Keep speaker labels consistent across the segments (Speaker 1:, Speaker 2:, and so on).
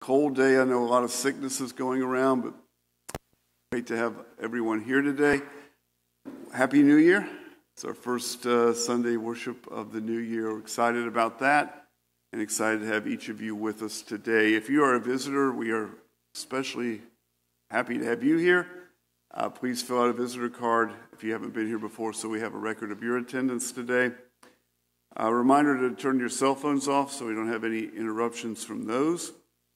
Speaker 1: cold day. I know a lot of sickness is going around, but great to have everyone here today. Happy New Year. It's our first Sunday worship of the new year. We're excited about that and excited to have each of you with us today. If you are a visitor, we are especially happy to have you here. Please fill out a visitor card if you haven't been here before so we have a record of your attendance today. A reminder to turn your cell phones off so we don't have any interruptions from those.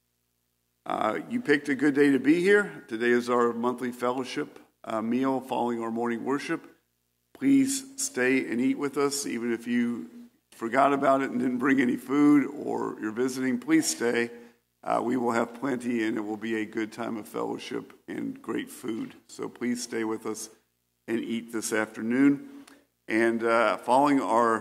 Speaker 1: You picked a good day to be here. Today is our monthly fellowship meal following our morning worship. Please stay and eat with us, even if you forgot about it and didn't bring any food or you're visiting. Please stay. We will have plenty, and it will be a good time of fellowship and great food. So please stay with us and eat this afternoon. And following our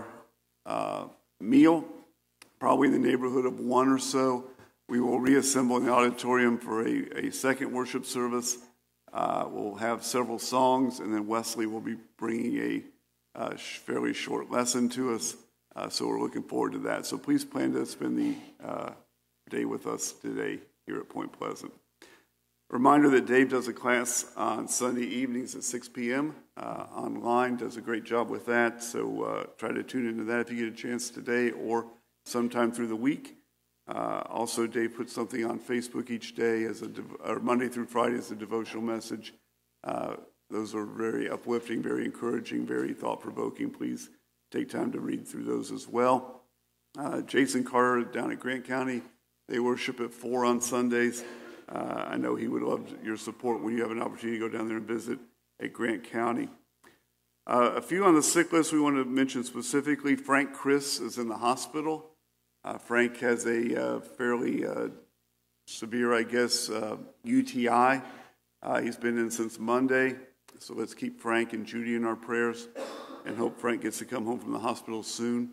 Speaker 1: meal, probably in the neighborhood of 1 or so, we will reassemble in the auditorium for a second worship service. We'll have several songs, and then Wesley will be bringing a fairly short lesson to us. So we're looking forward to that. So please plan to spend the day with us today here at Point Pleasant. Reminder that Dave does a class on Sunday evenings at 6 p.m. Online, does a great job with that. So try to tune into that if you get a chance today or sometime through the week. Also, Dave puts something on Facebook each day or Monday through Friday as a devotional message. Those are very uplifting, very encouraging, very thought-provoking. Please take time to read through those as well. Jason Carter down at Grant County, they worship at 4 on Sundays. I know he would love your support when you have an opportunity to go down there and visit at Grant County. A few on the sick list we want to mention specifically. Frank Chris is in the hospital. Frank has a fairly severe, I guess, UTI. He's been in since Monday, so let's keep Frank and Judy in our prayers and hope Frank gets to come home from the hospital soon.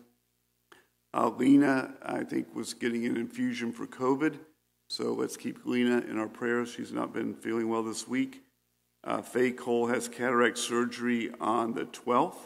Speaker 1: Lena, I think, was getting an infusion for COVID, so let's keep Lena in our prayers. She's not been feeling well this week. Faye Cole has cataract surgery on the 12th.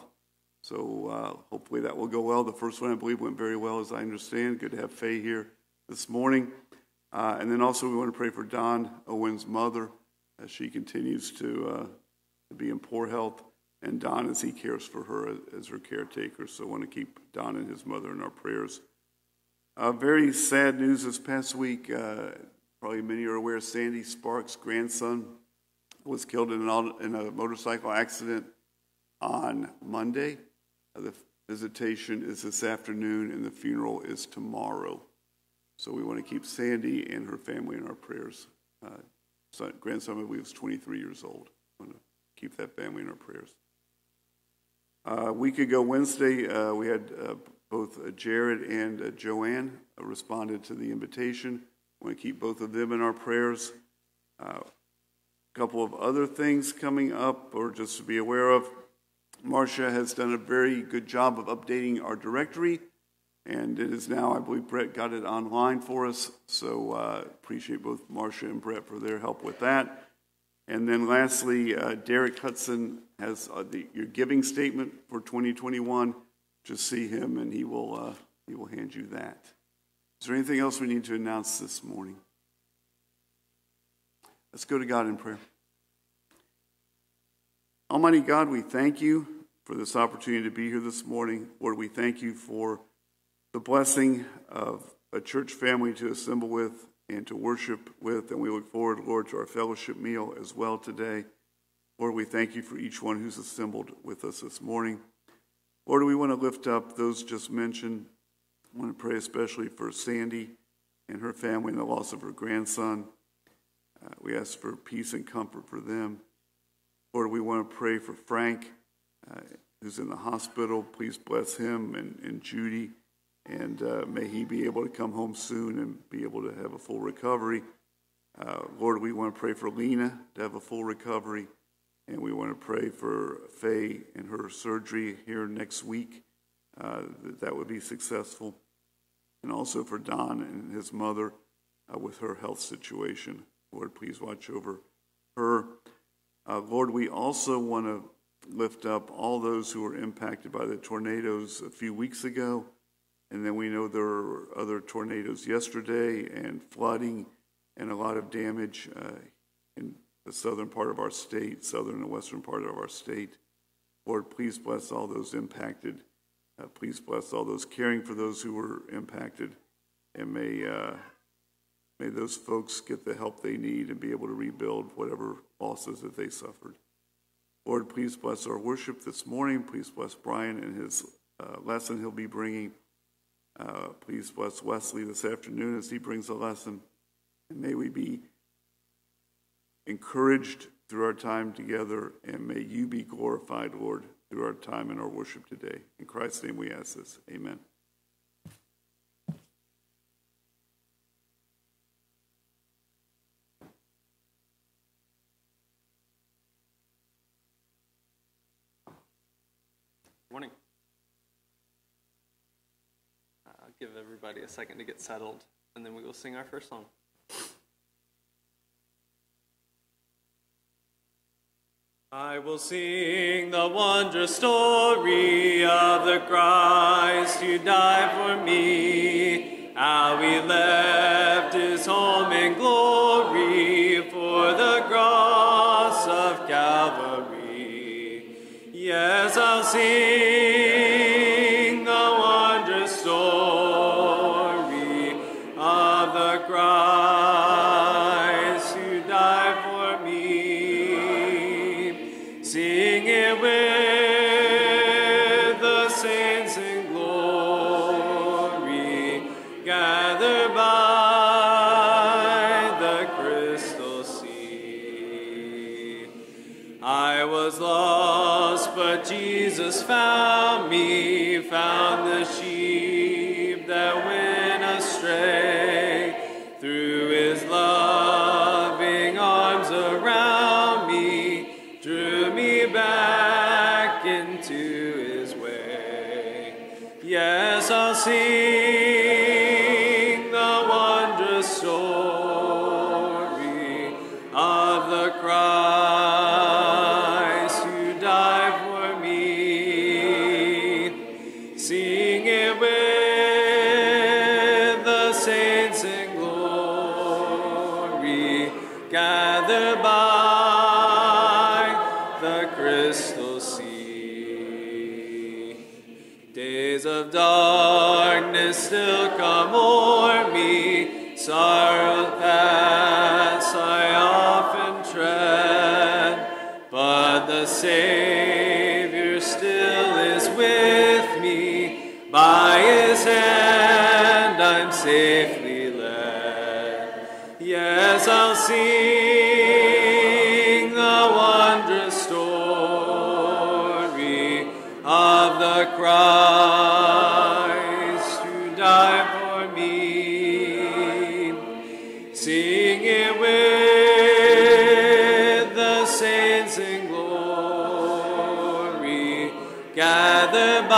Speaker 1: So hopefully that will go well. The first one, I believe, went very well, as I understand. Good to have Faye here this morning. And then also we want to pray for Don Owen's mother as she continues to be in poor health, and Don as he cares for her as her caretaker. So I want to keep Don and his mother in our prayers. Very sad news this past week. Probably many are aware, Sandy Sparks' grandson was killed in a motorcycle accident on Monday. The visitation is this afternoon, and the funeral is tomorrow. So we want to keep Sandy and her family in our prayers. Grandson, I believe, is 23 years old. We want to keep that family in our prayers. A week ago Wednesday, we had both Jared and Joanne responded to the invitation. We want to keep both of them in our prayers. A couple of other things coming up, or just to be aware of. Marcia has done a very good job of updating our directory, and it is now, I believe Brett got it online for us, so appreciate both Marcia and Brett for their help with that. And then lastly, Derek Hudson has your giving statement for 2021. Just see him, and he will hand you that. Is there anything else we need to announce this morning? Let's go to God in prayer. Almighty God, we thank you for this opportunity to be here this morning. Lord, we thank you for the blessing of a church family to assemble with and to worship with, and we look forward, Lord, to our fellowship meal as well today. Lord, we thank you for each one who's assembled with us this morning. Lord, we want to lift up those just mentioned. I want to pray especially for Sandy and her family and the loss of her grandson. We ask for peace and comfort for them. Lord, we want to pray for Frank, who's in the hospital. Please bless him and Judy, and may he be able to come home soon and be able to have a full recovery. Lord, we want to pray for Lena to have a full recovery, and we want to pray for Faye and her surgery here next week, that would be successful, and also for Don and his mother with her health situation. Lord, please watch over her. Lord, we also want to lift up all those who were impacted by the tornadoes a few weeks ago. And then we know there were other tornadoes yesterday and flooding and a lot of damage in the southern part of our state, southern and western part of our state. Lord, please bless all those impacted. Please bless all those caring for those who were impacted, and may those folks get the help they need and be able to rebuild whatever losses that they suffered. Lord, please bless our worship this morning. Please bless Brian and his lesson he'll be bringing. Please bless Wesley this afternoon as he brings a lesson. And may we be encouraged through our time together, and may you be glorified, Lord, through our time and our worship today. In Christ's name we ask this. Amen.
Speaker 2: Morning. I'll give everybody a second to get settled, and then we will sing our first song. I will sing the wondrous story of the Christ who died for me, how he left his home in glory for the cross of Calvary. Yes, I'll sing the wondrous story of the Christ who died for me. Sing it with the saints in glory, gathered by the crystal sea. I was lost, but Jesus found me, found the sheep that went astray. Threw his loving arms around me, drew me back into his way. Yes, I'll sing the wondrous story of the Christ who died for me. Sing it with the saints in glory, gathered by the crystal sea. Days of darkness still come o'er me, sorrow paths I often tread, but the Savior still is with me, by his hand I'm safely led. Yes, I'll sing the wondrous story of the Christ who died for me. Sing it with the saints in glory, gathered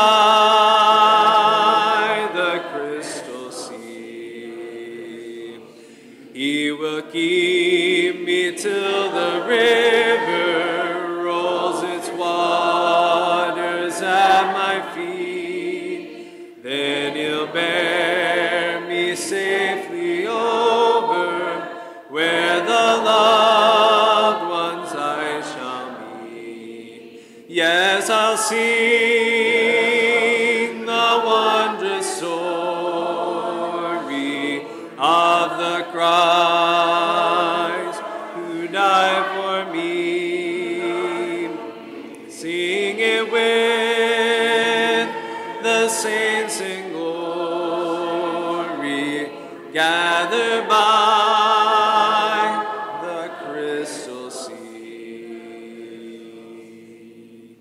Speaker 2: by the crystal sea. He will keep me till the river rolls its waters at my feet. Then he'll bear me safely over where the loved ones I shall meet. Yes, I'll sing the wondrous story of the Christ who died for me. Sing it with the saints in glory, gathered by the crystal sea.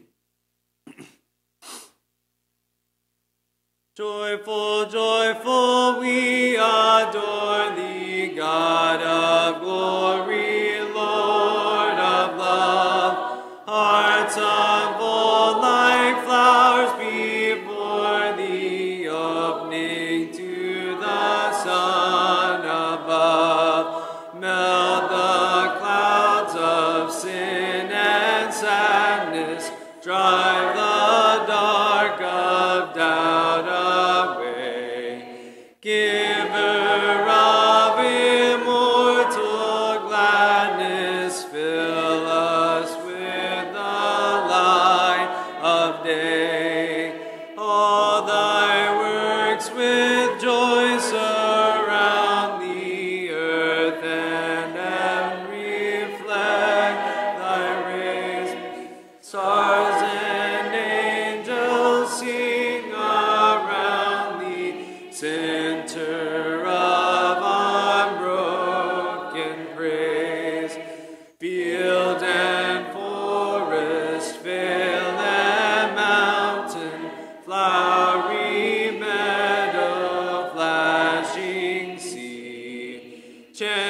Speaker 2: Joyful, joyful, we adore thee, God of glory, Lord of love. Hearts of old like flowers before thee, opening to the sun above. Melt the clouds of sin and sadness, drive the dark of doubt away. Giver of immortality,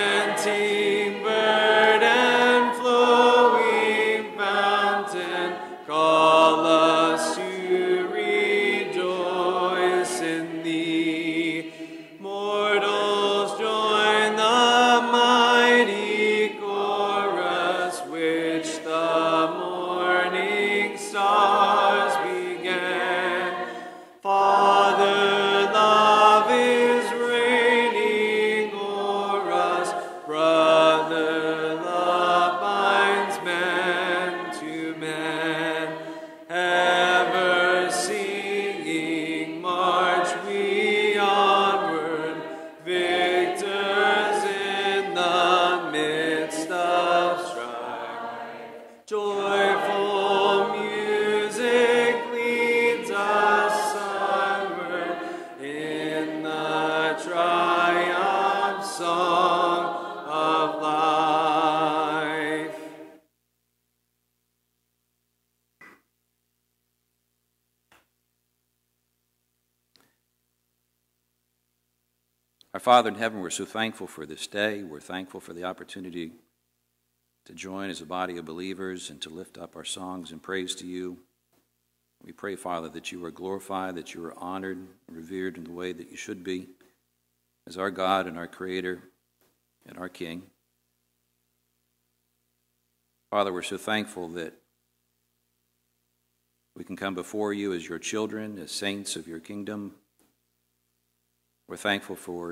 Speaker 2: chanting bird and flowing fountain, call us to rejoice in thee. Mortals join the mighty chorus which the morning stars began. Father, love is reigning o'er us. Brother, love binds man to man. Ever singing march we onward, victors in the midst of strife. Joyful music leads us onward in the triumph song of life.
Speaker 3: Our Father in heaven, we're so thankful for this day. We're thankful for the opportunity to join as a body of believers and to lift up our songs and praise to you. We pray, Father, that you are glorified, that you are honored and revered in the way that you should be as our God and our Creator and our King. Father, we're so thankful that we can come before you as your children, as saints of your kingdom. We're thankful for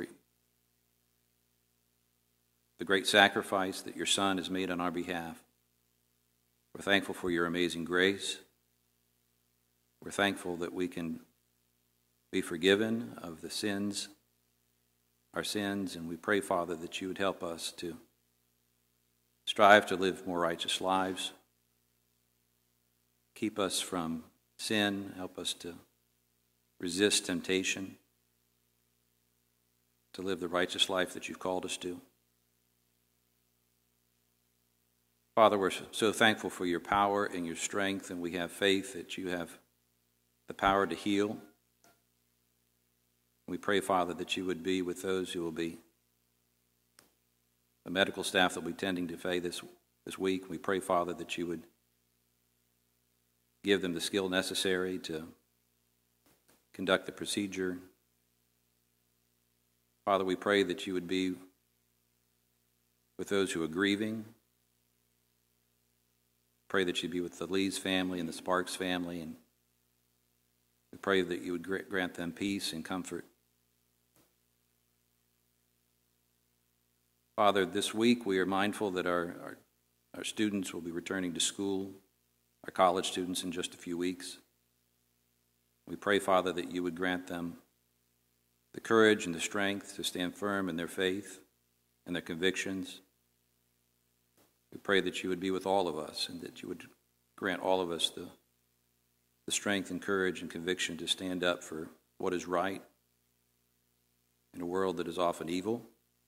Speaker 3: the great sacrifice that your Son has made on our behalf. We're thankful for your amazing grace. We're thankful that we can be forgiven of the sins, our sins, and we pray, Father, that you would help us to strive to live more righteous lives. Keep us from sin. Help us to resist temptation, to live the righteous life that you've called us to. Father, we're so thankful for your power and your strength, and we have faith that you have the power to heal. We pray, Father, that you would be with those who will be the medical staff that will be tending to Faye this week. We pray, Father, that you would give them the skill necessary to conduct the procedure. Father, we pray that you would be with those who are grieving. Pray that you'd be with the Lee's family and the Sparks family, and we pray that you would grant them peace and comfort. Father, this week we are mindful that our students will be returning to school, our college students in just a few weeks. We pray, Father, that you would grant them the courage and the strength to stand firm in their faith and their convictions. We pray that you would be with all of us and that you would grant all of us the strength and courage and conviction to stand up for what is right in a world that is often evil.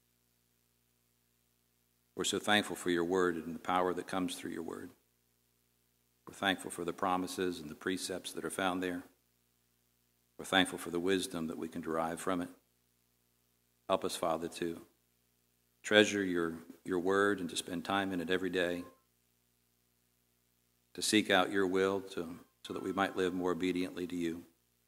Speaker 3: We're so thankful for your word and the power that comes through your word. We're thankful for the promises and the precepts that are found there. We're thankful for the wisdom that we can derive from it. Help us, Father, to treasure your word and to spend time in it every day, to seek out your will so that we might live more obediently to you.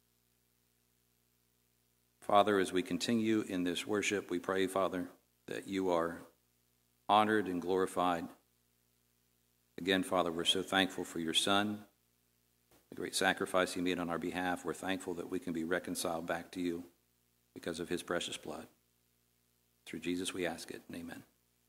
Speaker 3: Father, as we continue in this worship, we pray, Father, that you are honored and glorified. Again, Father, we're so thankful for your Son, the great sacrifice he made on our behalf. We're thankful that we can be reconciled back to you because of his precious blood. Through Jesus we ask it, and amen.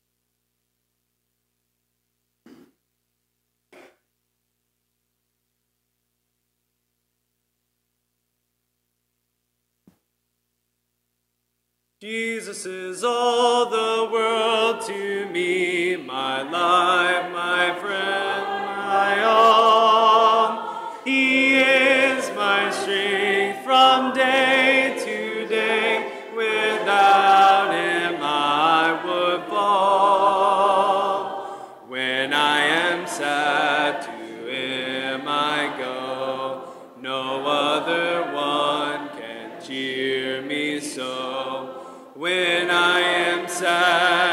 Speaker 2: Jesus is all the world to me, my life, my friend, my all. He is my strength from day to day. Without him I would fall. When I am sad, to him I go. No other one can cheer me so. When I am sad,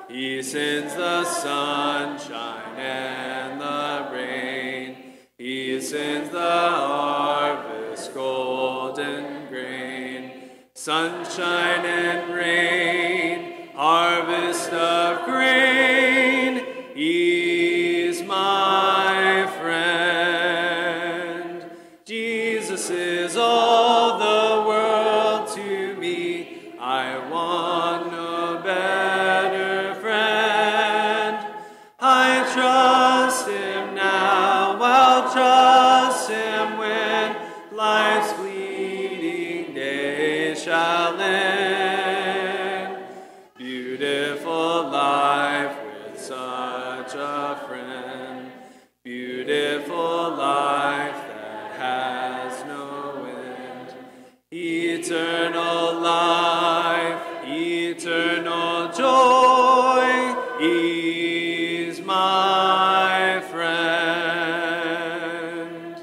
Speaker 2: He sends the sunshine and the rain. He sends the harvest, golden grain. Sunshine and rain, harvest of grain. He's my friend. Jesus is all the world to me. I want no better friend. I trust him now, I'll trust him when life's fleeting days shall end. Beautiful life with such a friend. Beautiful life that has no end. Eternal life, eternal joy, he's my friend.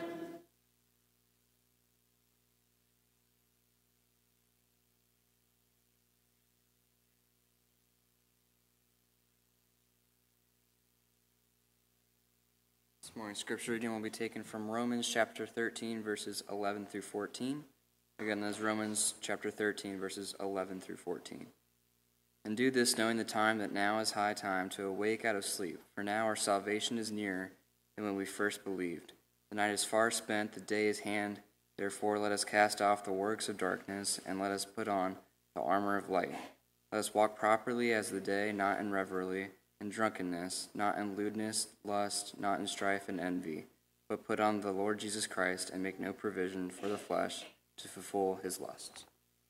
Speaker 4: This morning's scripture reading will be taken from Romans chapter 13, verses 11 through 14. Again, that's Romans chapter 13, verses 11 through 14. And do this, knowing the time that now is high time to awake out of sleep, for now our salvation is nearer than when we first believed. The night is far spent, the day is hand. Therefore let us cast off the works of darkness, and let us put on the armor of light. Let us walk properly as the day, not in revelry and drunkenness, not in lewdness, lust, not in strife and envy, but put on the Lord Jesus Christ, and make no provision for the flesh to fulfill his lusts.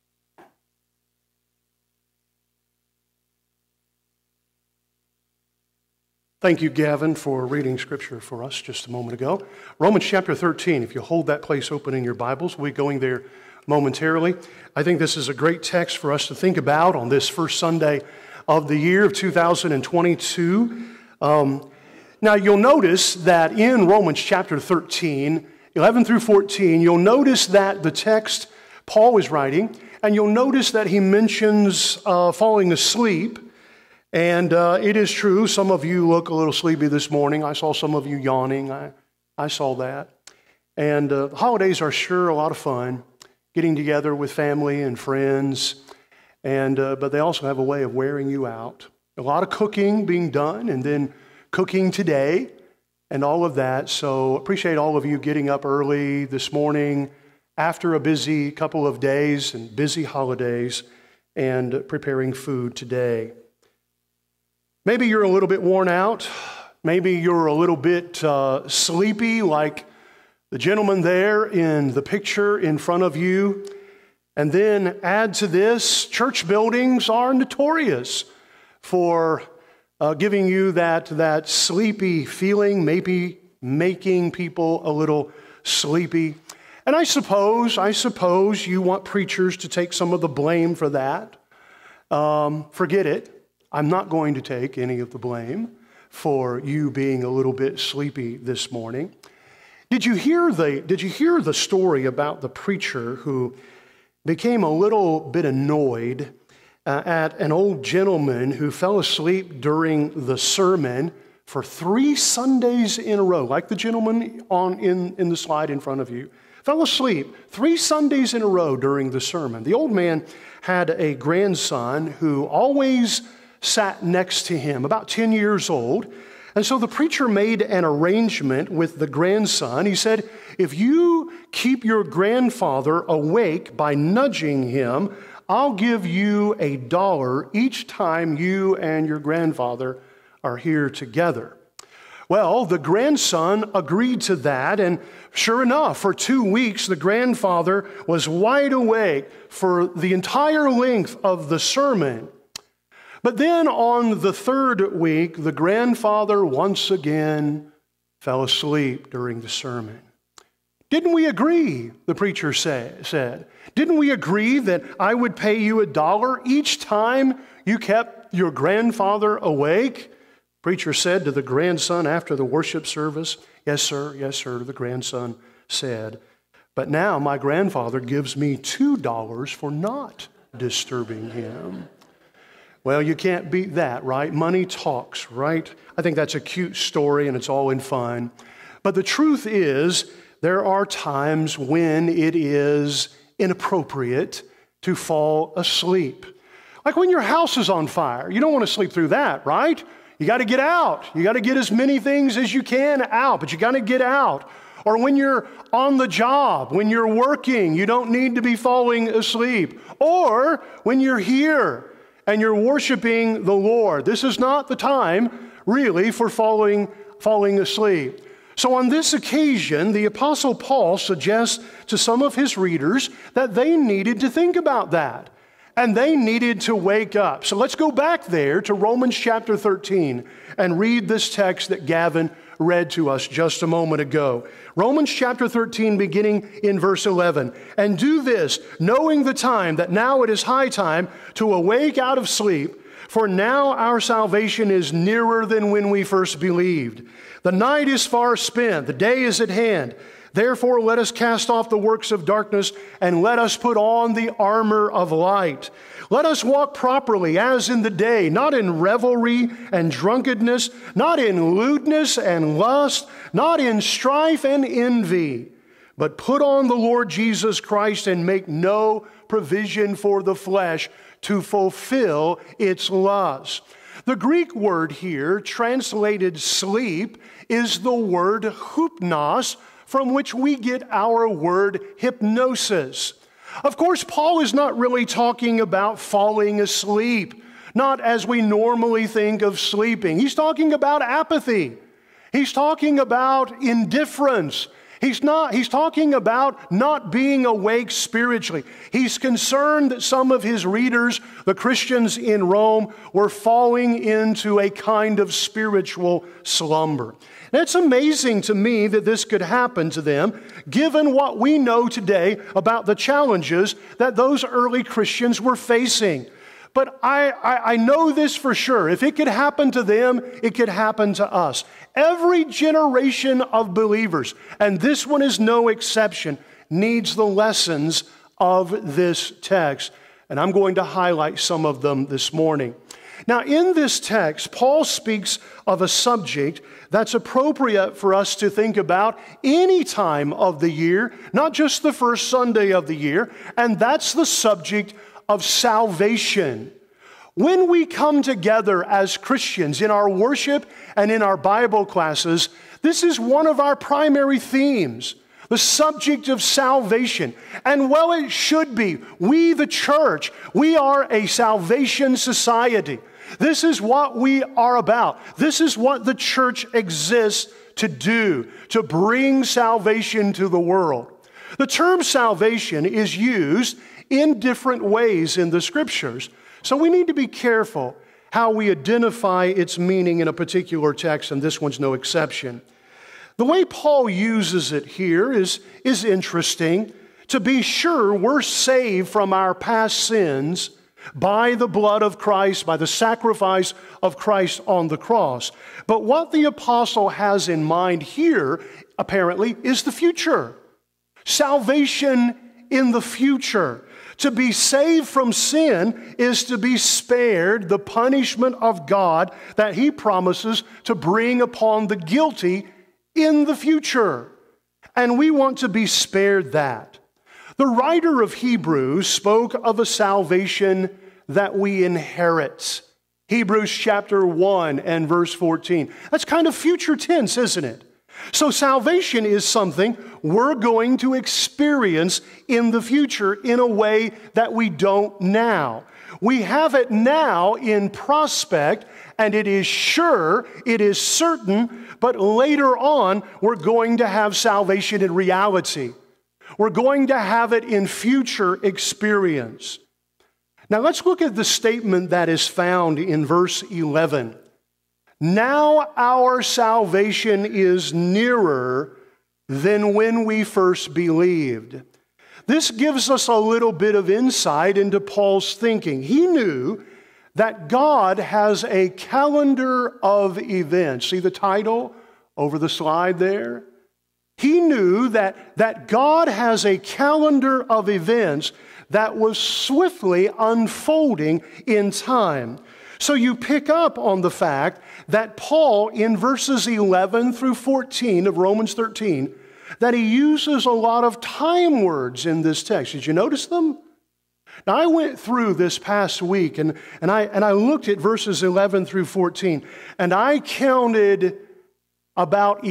Speaker 5: Thank you, Gavin, for reading Scripture for us just a moment ago. Romans chapter 13, if you hold that place open in your Bibles, we'll be going there momentarily. I think this is a great text for us to think about on this first Sunday of the year of 2022. Now, you'll notice that in Romans chapter 13, 11 through 14, you'll notice that the text Paul is writing, and you'll notice that he mentions falling asleep. And it is true, some of you look a little sleepy this morning. I saw some of you yawning. I saw that. And holidays are sure a lot of fun, getting together with family and friends. And but they also have a way of wearing you out. A lot of cooking being done, and then cooking today, and all of that. So appreciate all of you getting up early this morning after a busy couple of days and busy holidays, and preparing food today. Maybe you're a little bit worn out. Maybe you're a little bit sleepy, like the gentleman there in the picture in front of you. And then add to this, church buildings are notorious for giving you that sleepy feeling, maybe making people a little sleepy. And I suppose you want preachers to take some of the blame for that. Forget it. I'm not going to take any of the blame for you being a little bit sleepy this morning. Did you hear the story about the preacher who became a little bit annoyed at an old gentleman who fell asleep during the sermon for 3 Sundays in a row, like the gentleman in the slide in front of you? Fell asleep 3 Sundays in a row during the sermon. The old man had a grandson who always sat next to him, about 10 years old. And so the preacher made an arrangement with the grandson. He said, if you keep your grandfather awake by nudging him, I'll give you $1 each time you and your grandfather are here together. Well, the grandson agreed to that, and sure enough, for 2 weeks, the grandfather was wide awake for the entire length of the sermon. But then on the 3rd week, the grandfather once again fell asleep during the sermon. Didn't we agree, the preacher said? Didn't we agree that I would pay you $1 each time you kept your grandfather awake? The preacher said to the grandson after the worship service. Yes, sir, the grandson said. But now my grandfather gives me $2 for not disturbing him. Well, you can't beat that, right? Money talks, right? I think that's a cute story and it's all in fun. But the truth is, there are times when it is inappropriate to fall asleep. Like when your house is on fire. You don't want to sleep through that, right? You got to get out. You got to get as many things as you can out, but you got to get out. Or when you're on the job, when you're working, you don't need to be falling asleep. Or when you're here and you're worshiping the Lord. This is not the time, really, for falling asleep. So on this occasion, the Apostle Paul suggests to some of his readers that they needed to think about that. And they needed to wake up. So let's go back there to Romans chapter 13 and read this text that Gavin read to us just a moment ago. Romans chapter 13, beginning in verse 11. And do this, knowing the time, that now it is high time to awake out of sleep, for now our salvation is nearer than when we first believed. The night is far spent, the day is at hand. Therefore, let us cast off the works of darkness and let us put on the armor of light. Let us walk properly as in the day, not in revelry and drunkenness, not in lewdness and lust, not in strife and envy, but put on the Lord Jesus Christ and make no provision for the flesh to fulfill its lusts. The Greek word here, translated sleep, is the word hypnos, from which we get our word hypnosis. Of course, Paul is not really talking about falling asleep, not as we normally think of sleeping. He's talking about apathy. He's talking about indifference. He's talking about not being awake spiritually. He's concerned that some of his readers, the Christians in Rome, were falling into a kind of spiritual slumber. And it's amazing to me that this could happen to them, given what we know today about the challenges that those early Christians were facing. But I know this for sure. If it could happen to them, it could happen to us. Every generation of believers, and this one is no exception, needs the lessons of this text. And I'm going to highlight some of them this morning. Now, in this text, Paul speaks of a subject that's appropriate for us to think about any time of the year, not just the first Sunday of the year, and that's the subject of salvation. When we come together as Christians in our worship and in our Bible classes, this is one of our primary themes, the subject of salvation. And well, it should be. We, the church, we are a salvation society. This is what we are about. This is what the church exists to do, to bring salvation to the world. The term salvation is used in different ways in the Scriptures. So we need to be careful how we identify its meaning in a particular text, and this one's no exception. The way Paul uses it here is interesting. To be sure, we're saved from our past sins by the blood of Christ, by the sacrifice of Christ on the cross. But what the apostle has in mind here, apparently, is the future. Salvation in the future. To be saved from sin is to be spared the punishment of God that He promises to bring upon the guilty in the future. And we want to be spared that. The writer of Hebrews spoke of a salvation that we inherit. Hebrews chapter 1 and verse 14. That's kind of future tense, isn't it? So salvation is something we're going to experience in the future in a way that we don't now. We have it now in prospect, and it is sure, it is certain, but later on we're going to have salvation in reality. We're going to have it in future experience. Now let's look at the statement that is found in verse 11. Now our salvation is nearer than when we first believed. This gives us a little bit of insight into Paul's thinking. He knew that God has a calendar of events. See the title over the slide there? He knew that God has a calendar of events that was swiftly unfolding in time. So you pick up on the fact that Paul, in verses 11 through 14 of Romans 13, that he uses a lot of time words in this text. Did you notice them? Now, I went through this past week and I looked at verses 11 through 14, and I counted about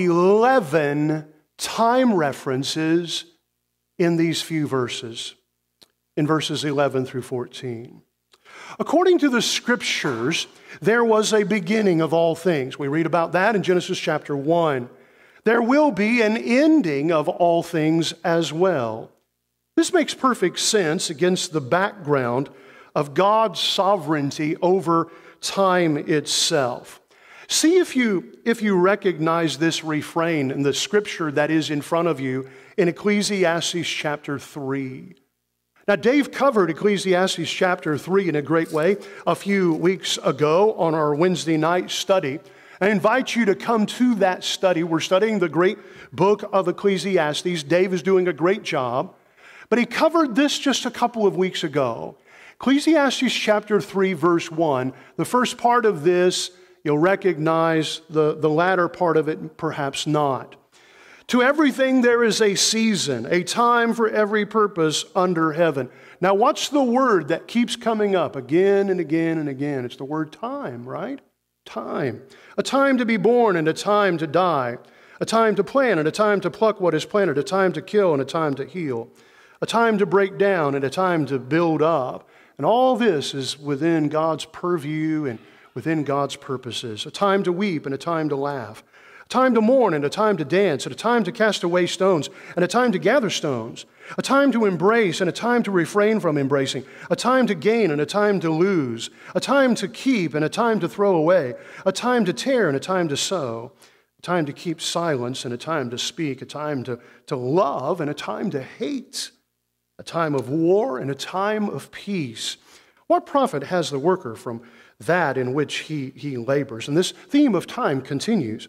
Speaker 5: 11 time references in these few verses, in verses 11 through 14. According to the Scriptures, there was a beginning of all things. We read about that in Genesis chapter 1. There will be an ending of all things as well. This makes perfect sense against the background of God's sovereignty over time itself. See if you recognize this refrain in the scripture that is in front of you in Ecclesiastes chapter 3. Now, Dave covered Ecclesiastes chapter 3 in a great way a few weeks ago on our Wednesday night study. I invite you to come to that study. We're studying the great book of Ecclesiastes. Dave is doing a great job. But he covered this just a couple of weeks ago. Ecclesiastes chapter 3, verse 1. The first part of this, you'll recognize. The latter part of it, perhaps not. To everything there is a season, a time for every purpose under heaven. Now, what's the word that keeps coming up again and again and again? It's the word time, right? Time. A time to be born and a time to die. A time to plant and a time to pluck what is planted. A time to kill and a time to heal. A time to break down and a time to build up. And all this is within God's purview and within God's purposes. A time to weep and a time to laugh. A time to mourn and a time to dance. And a time to cast away stones and a time to gather stones. A time to embrace and a time to refrain from embracing. A time to gain and a time to lose. A time to keep and a time to throw away. A time to tear and a time to sow. A time to keep silence and a time to speak. A time to love and a time to hate. A time of war and a time of peace. What profit has the worker from that in which he labors? And this theme of time continues.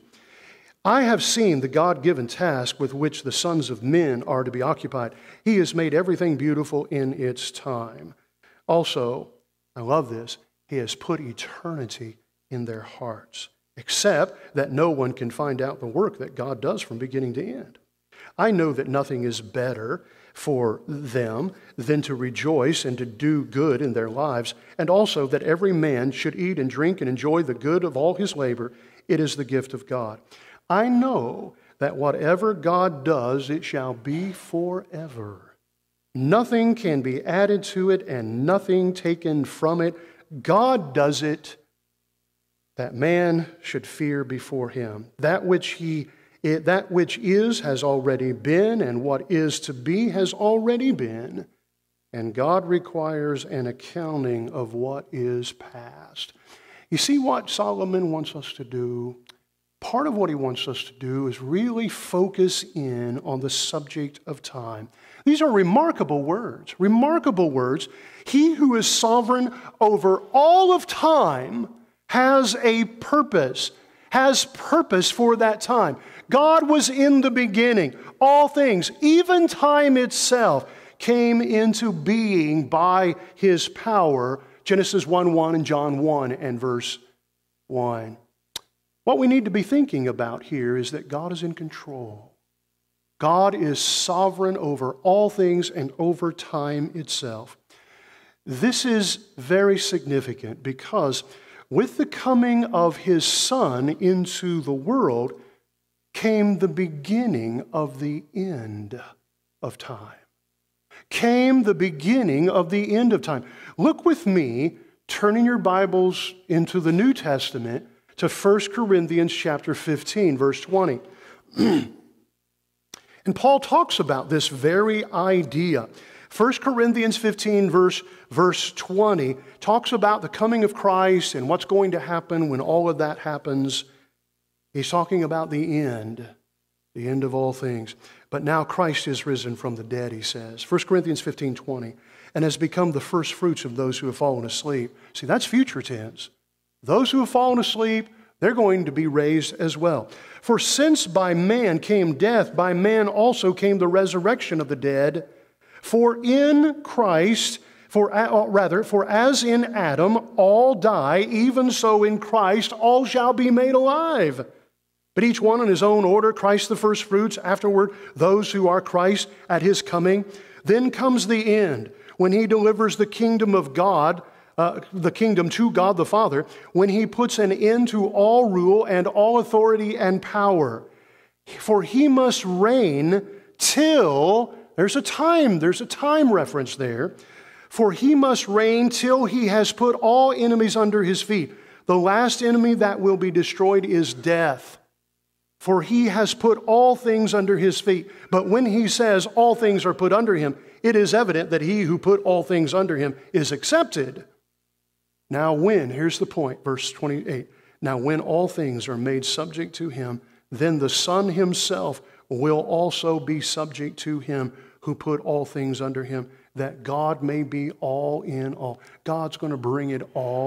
Speaker 5: I have seen the God-given task with which the sons of men are to be occupied. He has made everything beautiful in its time. Also, I love this, He has put eternity in their hearts, except that no one can find out the work that God does from beginning to end. I know that nothing is better for them than to rejoice and to do good in their lives, and also that every man should eat and drink and enjoy the good of all his labor. It is the gift of God. I know that whatever God does, it shall be forever. Nothing can be added to it and nothing taken from it. God does it, that man should fear before him. That which is has already been, and what is to be has already been. And God requires an accounting of what is past. You see what Solomon wants us to do? Part of what he wants us to do is really focus in on the subject of time. These are remarkable words, remarkable words. He who is sovereign over all of time has a purpose, has purpose for that time. God was in the beginning. All things, even time itself, came into being by his power. Genesis 1:1 and John 1 and verse 1. What we need to be thinking about here is that God is in control. God is sovereign over all things and over time itself. This is very significant because with the coming of his Son into the world came the beginning of the end of time. Came the beginning of the end of time. Look with me, turning your Bibles into the New Testament, to 1 Corinthians chapter 15, verse 20. And Paul talks about this very idea. 1 Corinthians 15, verse 20, talks about the coming of Christ and what's going to happen when all of that happens. He's talking about the end of all things. But now Christ is risen from the dead, he says. 1 Corinthians 15, 20, and has become the first fruits of those who have fallen asleep. See, that's future tense. Those who have fallen asleep, they're going to be raised as well. For since by man came death, by man also came the resurrection of the dead. For in Christ, For as in Adam all die, even so in Christ all shall be made alive. But each one in his own order, Christ the first fruits, afterward those who are Christ at his coming. Then comes the end, when he delivers the kingdom of God, the kingdom to God the Father, when he puts an end to all rule and all authority and power. For he must reign till, there's a time reference there. For he must reign till he has put all enemies under his feet. The last enemy that will be destroyed is death. For he has put all things under his feet. But when he says all things are put under him, it is evident that he who put all things under him is accepted. Now when, here's the point, verse 28. Now when all things are made subject to him, then the Son himself will also be subject to him who put all things under him, that God may be all in all. God's going to bring it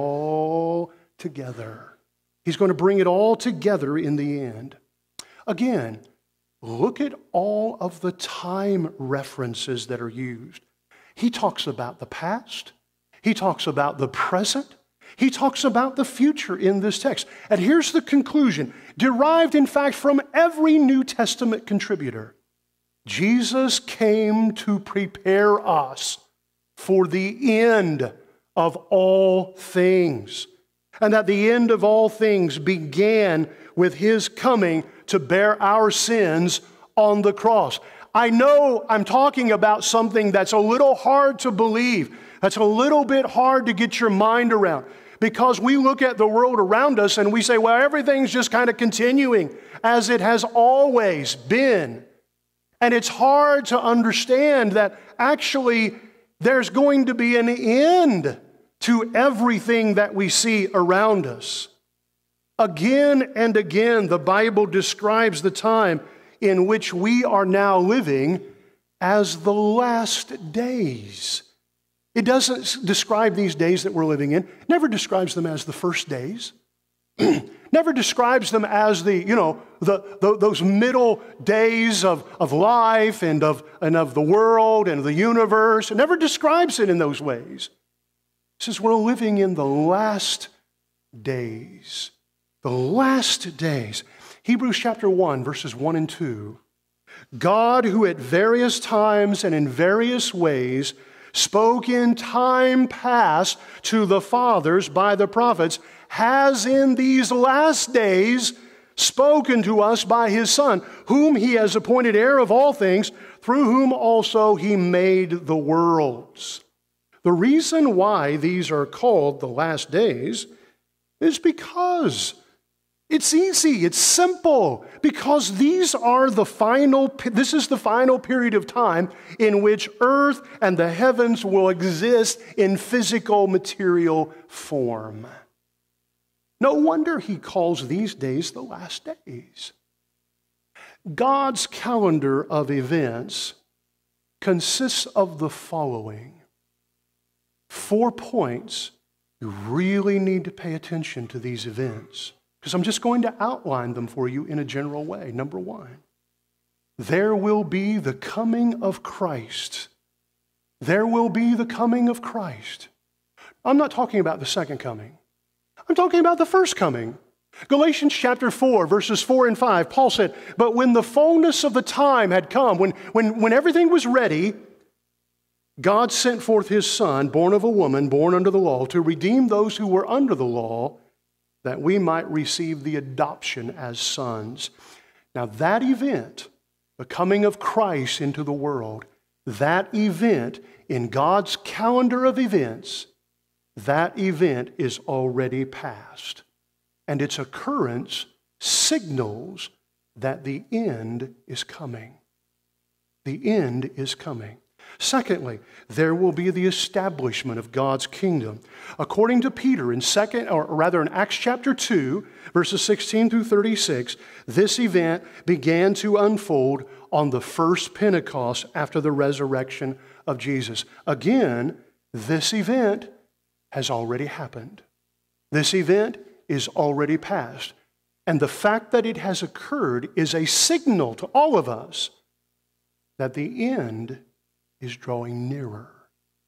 Speaker 5: all together. He's going to bring it all together in the end. Again, look at all of the time references that are used. He talks about the past. He talks about the present. He talks about the future in this text. And here's the conclusion, derived in fact from every New Testament contributor. Jesus came to prepare us for the end of all things. And that the end of all things began with his coming to bear our sins on the cross. I know I'm talking about something that's a little hard to believe. That's a little bit hard to get your mind around. Because we look at the world around us and we say, well, everything's just kind of continuing as it has always been. And it's hard to understand that actually there's going to be an end to everything that we see around us. Again and again, the Bible describes the time in which we are now living as the last days. It doesn't describe these days that we're living in, never describes them as the first days. Never describes them as those middle days of life and of the world and the universe. It never describes it in those ways. It says we're living in the last days. The last days. Hebrews chapter 1, verses 1 and 2. God, who at various times and in various ways spoke in time past to the fathers by the prophets, has in these last days spoken to us by his Son, whom he has appointed heir of all things, through whom also he made the worlds. The reason why these are called the last days is because it's easy, it's simple, because this is the final period of time in which earth and the heavens will exist in physical material form. No wonder he calls these days the last days. God's calendar of events consists of the following. 4 points. You really need to pay attention to these events, because I'm just going to outline them for you in a general way. Number 1, there will be the coming of Christ. There will be the coming of Christ. I'm not talking about the second coming. I'm talking about the first coming. Galatians chapter 4, verses 4 and 5, Paul said, but when the fullness of the time had come, when everything was ready, God sent forth his Son, born of a woman, born under the law, to redeem those who were under the law, that we might receive the adoption as sons. Now that event, the coming of Christ into the world, that event in God's calendar of events, that event is already past. And its occurrence signals that the end is coming. The end is coming. Secondly, there will be the establishment of God's kingdom. According to Peter in Acts chapter 2, verses 16 through 36, this event began to unfold on the first Pentecost after the resurrection of Jesus. Again, this event has already happened. This event is already past. And the fact that it has occurred is a signal to all of us that the end is drawing nearer.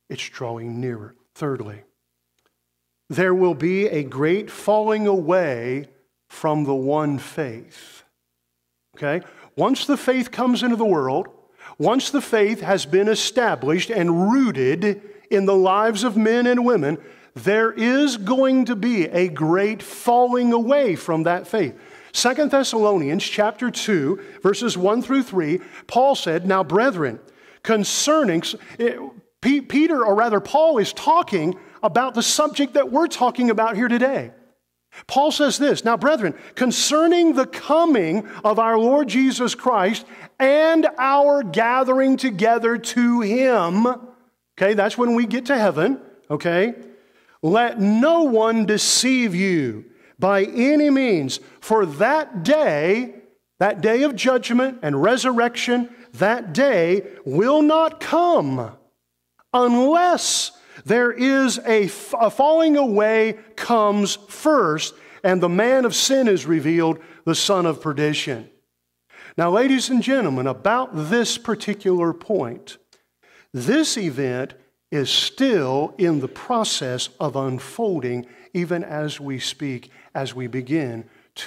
Speaker 5: It's drawing nearer. Thirdly, there will be a great falling away from the one faith. Okay? Once the faith comes into the world, once the faith has been established and rooted in the lives of men and women, there is going to be a great falling away from that faith. 2 Thessalonians chapter 2, verses 1 through 3, Paul said, "Now, brethren, concerning..." Peter, or rather Paul, is talking about the subject that we're talking about here today. Paul says this, "Now, brethren, concerning the coming of our Lord Jesus Christ and our gathering together to Him," okay, that's when we get to heaven, okay, "let no one deceive you by any means, for that day of judgment and resurrection, that day will not come unless there is a falling away comes first, and the man of sin is revealed, the son of perdition." Now, ladies and gentlemen, about this particular point, this event is still in the process of unfolding even as we speak, as we begin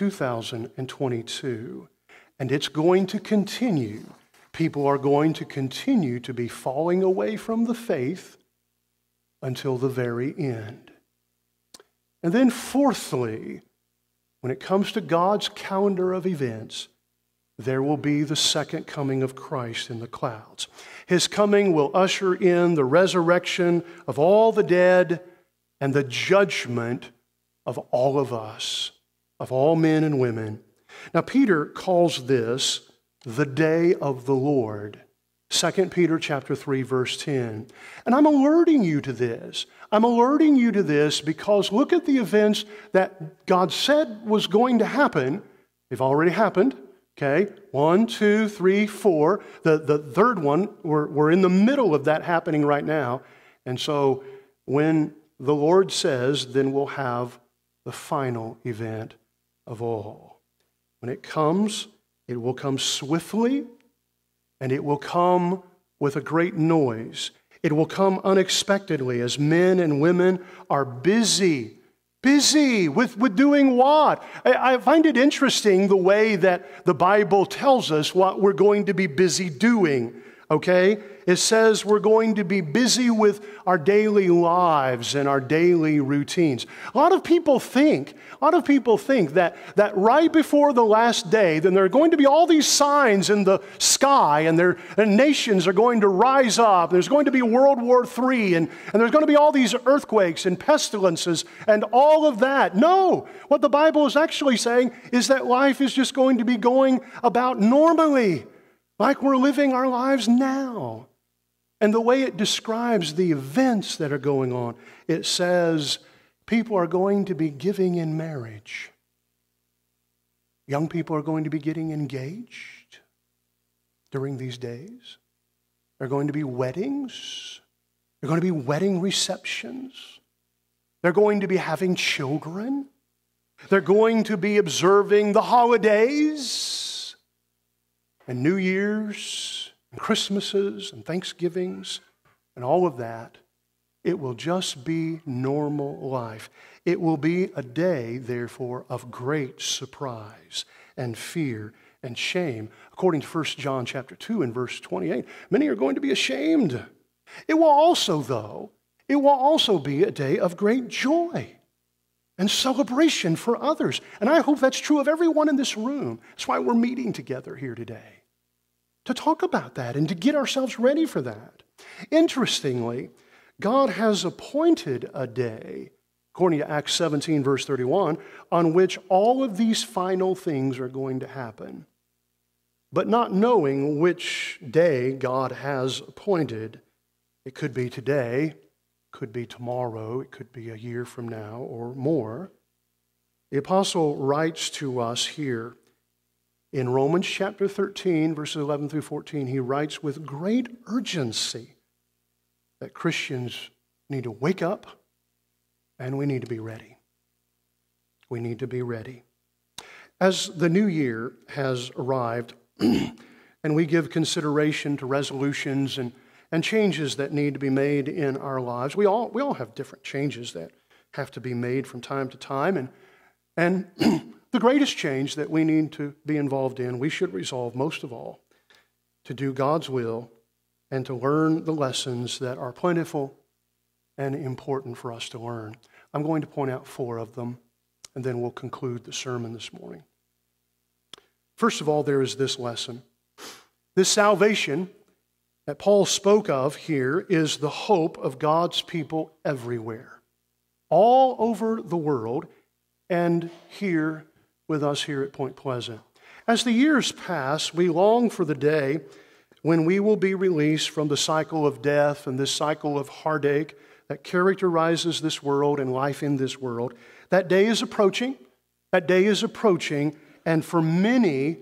Speaker 5: 2022. And it's going to continue. People are going to continue to be falling away from the faith until the very end. And then fourthly, when it comes to God's calendar of events, there will be the second coming of Christ in the clouds. His coming will usher in the resurrection of all the dead and the judgment of all of us, of all men and women. Now, Peter calls this the day of the Lord. 2 Peter chapter 3, verse 10. And I'm alerting you to this. I'm alerting you to this because look at the events that God said was going to happen. They've already happened. Okay, 1, 2, 3, 4. The third one, we're in the middle of that happening right now. And so when the Lord says, then we'll have the final event of all. When it comes, it will come swiftly, and it will come with a great noise. It will come unexpectedly as men and women are busy with doing what? I find it interesting the way that the Bible tells us what we're going to be busy doing, okay? It says we're going to be busy with our daily lives and our daily routines. A lot of people think that right before the last day, then there are going to be all these signs in the sky and nations are going to rise up. There's going to be World War III and there's going to be all these earthquakes and pestilences and all of that. No, what the Bible is actually saying is that life is just going to be going about normally, like we're living our lives now. And the way it describes the events that are going on, it says people are going to be giving in marriage. Young people are going to be getting engaged during these days. There are going to be weddings. There are going to be wedding receptions. They're going to be having children. They're going to be observing the holidays and New Year's and Christmases and Thanksgivings and all of that. It will just be normal life. It will be a day, therefore, of great surprise and fear and shame. According to 1 John chapter 2 and verse 28, many are going to be ashamed. It will also be a day of great joy and celebration for others. And I hope that's true of everyone in this room. That's why we're meeting together here today, to talk about that and to get ourselves ready for that. Interestingly, God has appointed a day, according to Acts 17, verse 31, on which all of these final things are going to happen. But not knowing which day God has appointed, it could be today, could be tomorrow, it could be a year from now or more. The apostle writes to us here in Romans chapter 13, verses 11 through 14, he writes with great urgency that Christians need to wake up and we need to be ready. We need to be ready. As the new year has arrived and we give consideration to resolutions and and changes that need to be made in our lives. We all have different changes that have to be made from time to time. And the greatest change that we need to be involved in, we should resolve most of all to do God's will and to learn the lessons that are plentiful and important for us to learn. I'm going to point out 4 of them, and then we'll conclude the sermon this morning. First of all, there is this lesson. This salvation that Paul spoke of here is the hope of God's people everywhere, all over the world, and here with us here at Point Pleasant. As the years pass, we long for the day when we will be released from the cycle of death and this cycle of heartache that characterizes this world and life in this world. That day is approaching. That day is approaching, and for many,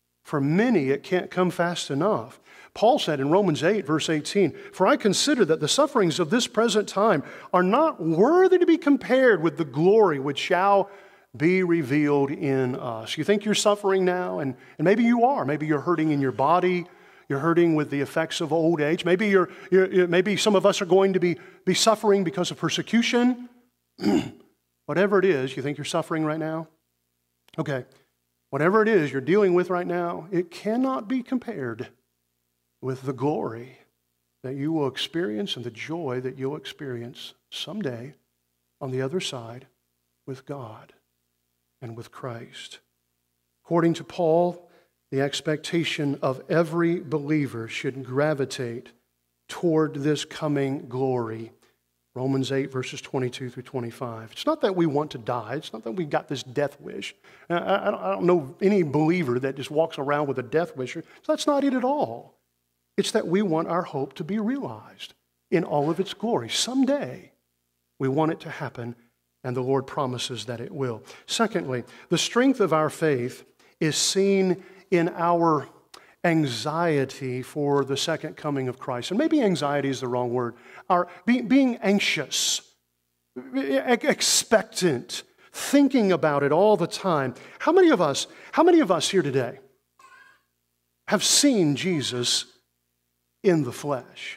Speaker 5: it can't come fast enough. Paul said in Romans 8, verse 18, "For I consider that the sufferings of this present time are not worthy to be compared with the glory which shall be revealed in us." You think you're suffering now, and maybe you are. Maybe you're hurting in your body. You're hurting with the effects of old age. Maybe maybe some of us are going to be suffering because of persecution. Whatever it is, you think you're suffering right now? Okay. Whatever it is you're dealing with right now, it cannot be compared with the glory that you will experience and the joy that you'll experience someday on the other side with God and with Christ. According to Paul, the expectation of every believer should gravitate toward this coming glory. Romans 8, verses 22 through 25. It's not that we want to die. It's not that we got this death wish. I don't know any believer that just walks around with a death wish. That's not it at all. It's that we want our hope to be realized in all of its glory. Someday, we want it to happen, and the Lord promises that it will. Secondly, the strength of our faith is seen in our anxiety for the second coming of Christ. And maybe anxiety is the wrong word. Our being anxious, expectant, thinking about it all the time. How many of us here today have seen Jesus in the flesh?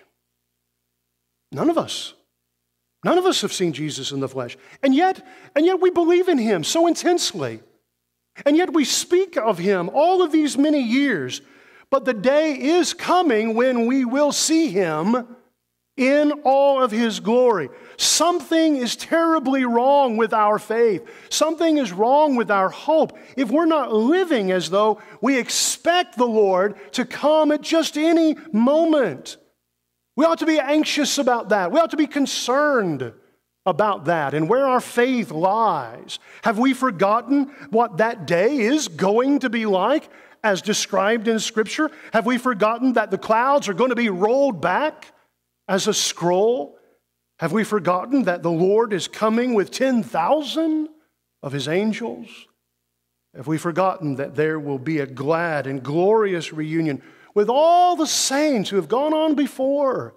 Speaker 5: None of us. None of us have seen Jesus in the flesh. And yet we believe in him so intensely. And yet we speak of him all of these many years. But the day is coming when we will see him in all of his glory. Something is terribly wrong with our faith. Something is wrong with our hope if we're not living as though we expect the Lord to come at just any moment. We ought to be anxious about that. We ought to be concerned about that and where our faith lies. Have we forgotten what that day is going to be like as described in Scripture? Have we forgotten that the clouds are going to be rolled back as a scroll? Have we forgotten that the Lord is coming with 10,000 of his angels? Have we forgotten that there will be a glad and glorious reunion with all the saints who have gone on before?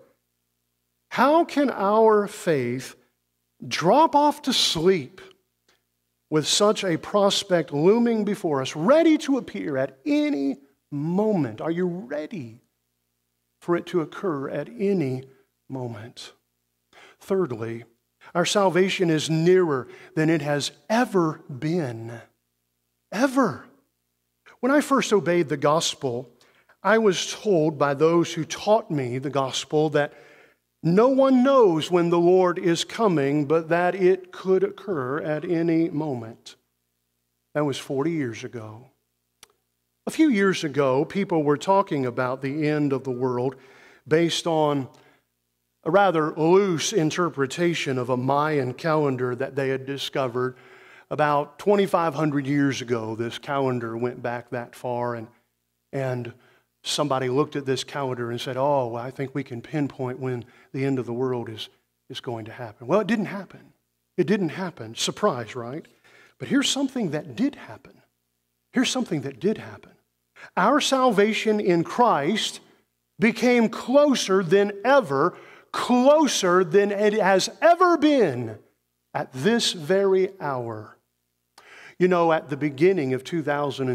Speaker 5: How can our faith drop off to sleep with such a prospect looming before us, ready to appear at any moment? Are you ready for it to occur at any moment? Thirdly, our salvation is nearer than it has ever been. Ever. When I first obeyed the gospel, I was told by those who taught me the gospel that no one knows when the Lord is coming, but that it could occur at any moment. That was 40 years ago. A few years ago, people were talking about the end of the world based on a rather loose interpretation of a Mayan calendar that they had discovered about 2,500 years ago. This calendar went back that far, and somebody looked at this calendar and said, "Oh, I think we can pinpoint when the end of the world is going to happen." Well, it didn't happen. It didn't happen. Surprise, right? But here's something that did happen. Here's something that did happen. Our salvation in Christ became closer than ever, closer than it has ever been at this very hour. You know, at the beginning of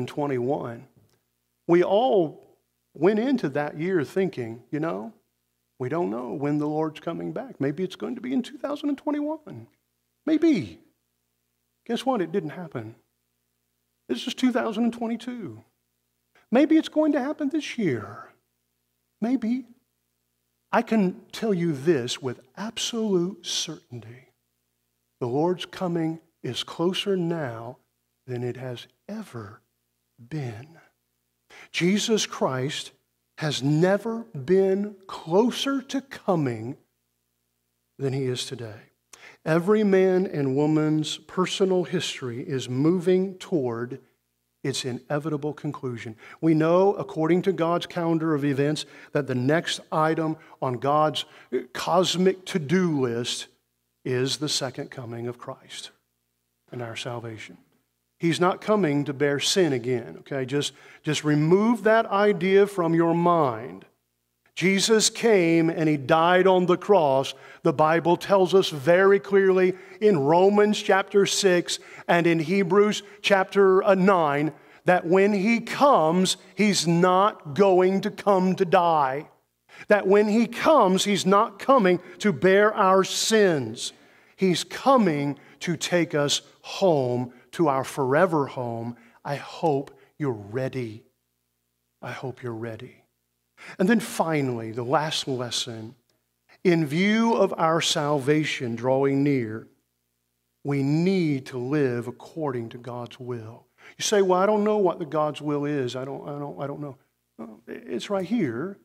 Speaker 5: 2021, we all went into that year thinking, We don't know when the Lord's coming back. Maybe it's going to be in 2021. Maybe. Guess what? It didn't happen. This is 2022. Maybe it's going to happen this year. Maybe. I can tell you this with absolute certainty. The Lord's coming is closer now than it has ever been. Jesus Christ has never been closer to coming than he is today. Every man and woman's personal history is moving toward its inevitable conclusion. We know, according to God's calendar of events, that the next item on God's cosmic to-do list is the second coming of Christ and our salvation. He's not coming to bear sin again, okay? Just remove that idea from your mind. Jesus came and he died on the cross. The Bible tells us very clearly in Romans chapter 6 and in Hebrews chapter 9 that when he comes, he's not going to come to die. That when he comes, he's not coming to bear our sins. He's coming to take us home to our forever home. I hope you're ready. I hope you're ready. And then finally, the last lesson. In view of our salvation drawing near, we need to live according to God's will. You say, well, I don't know what the God's will is. I don't know. It's right here.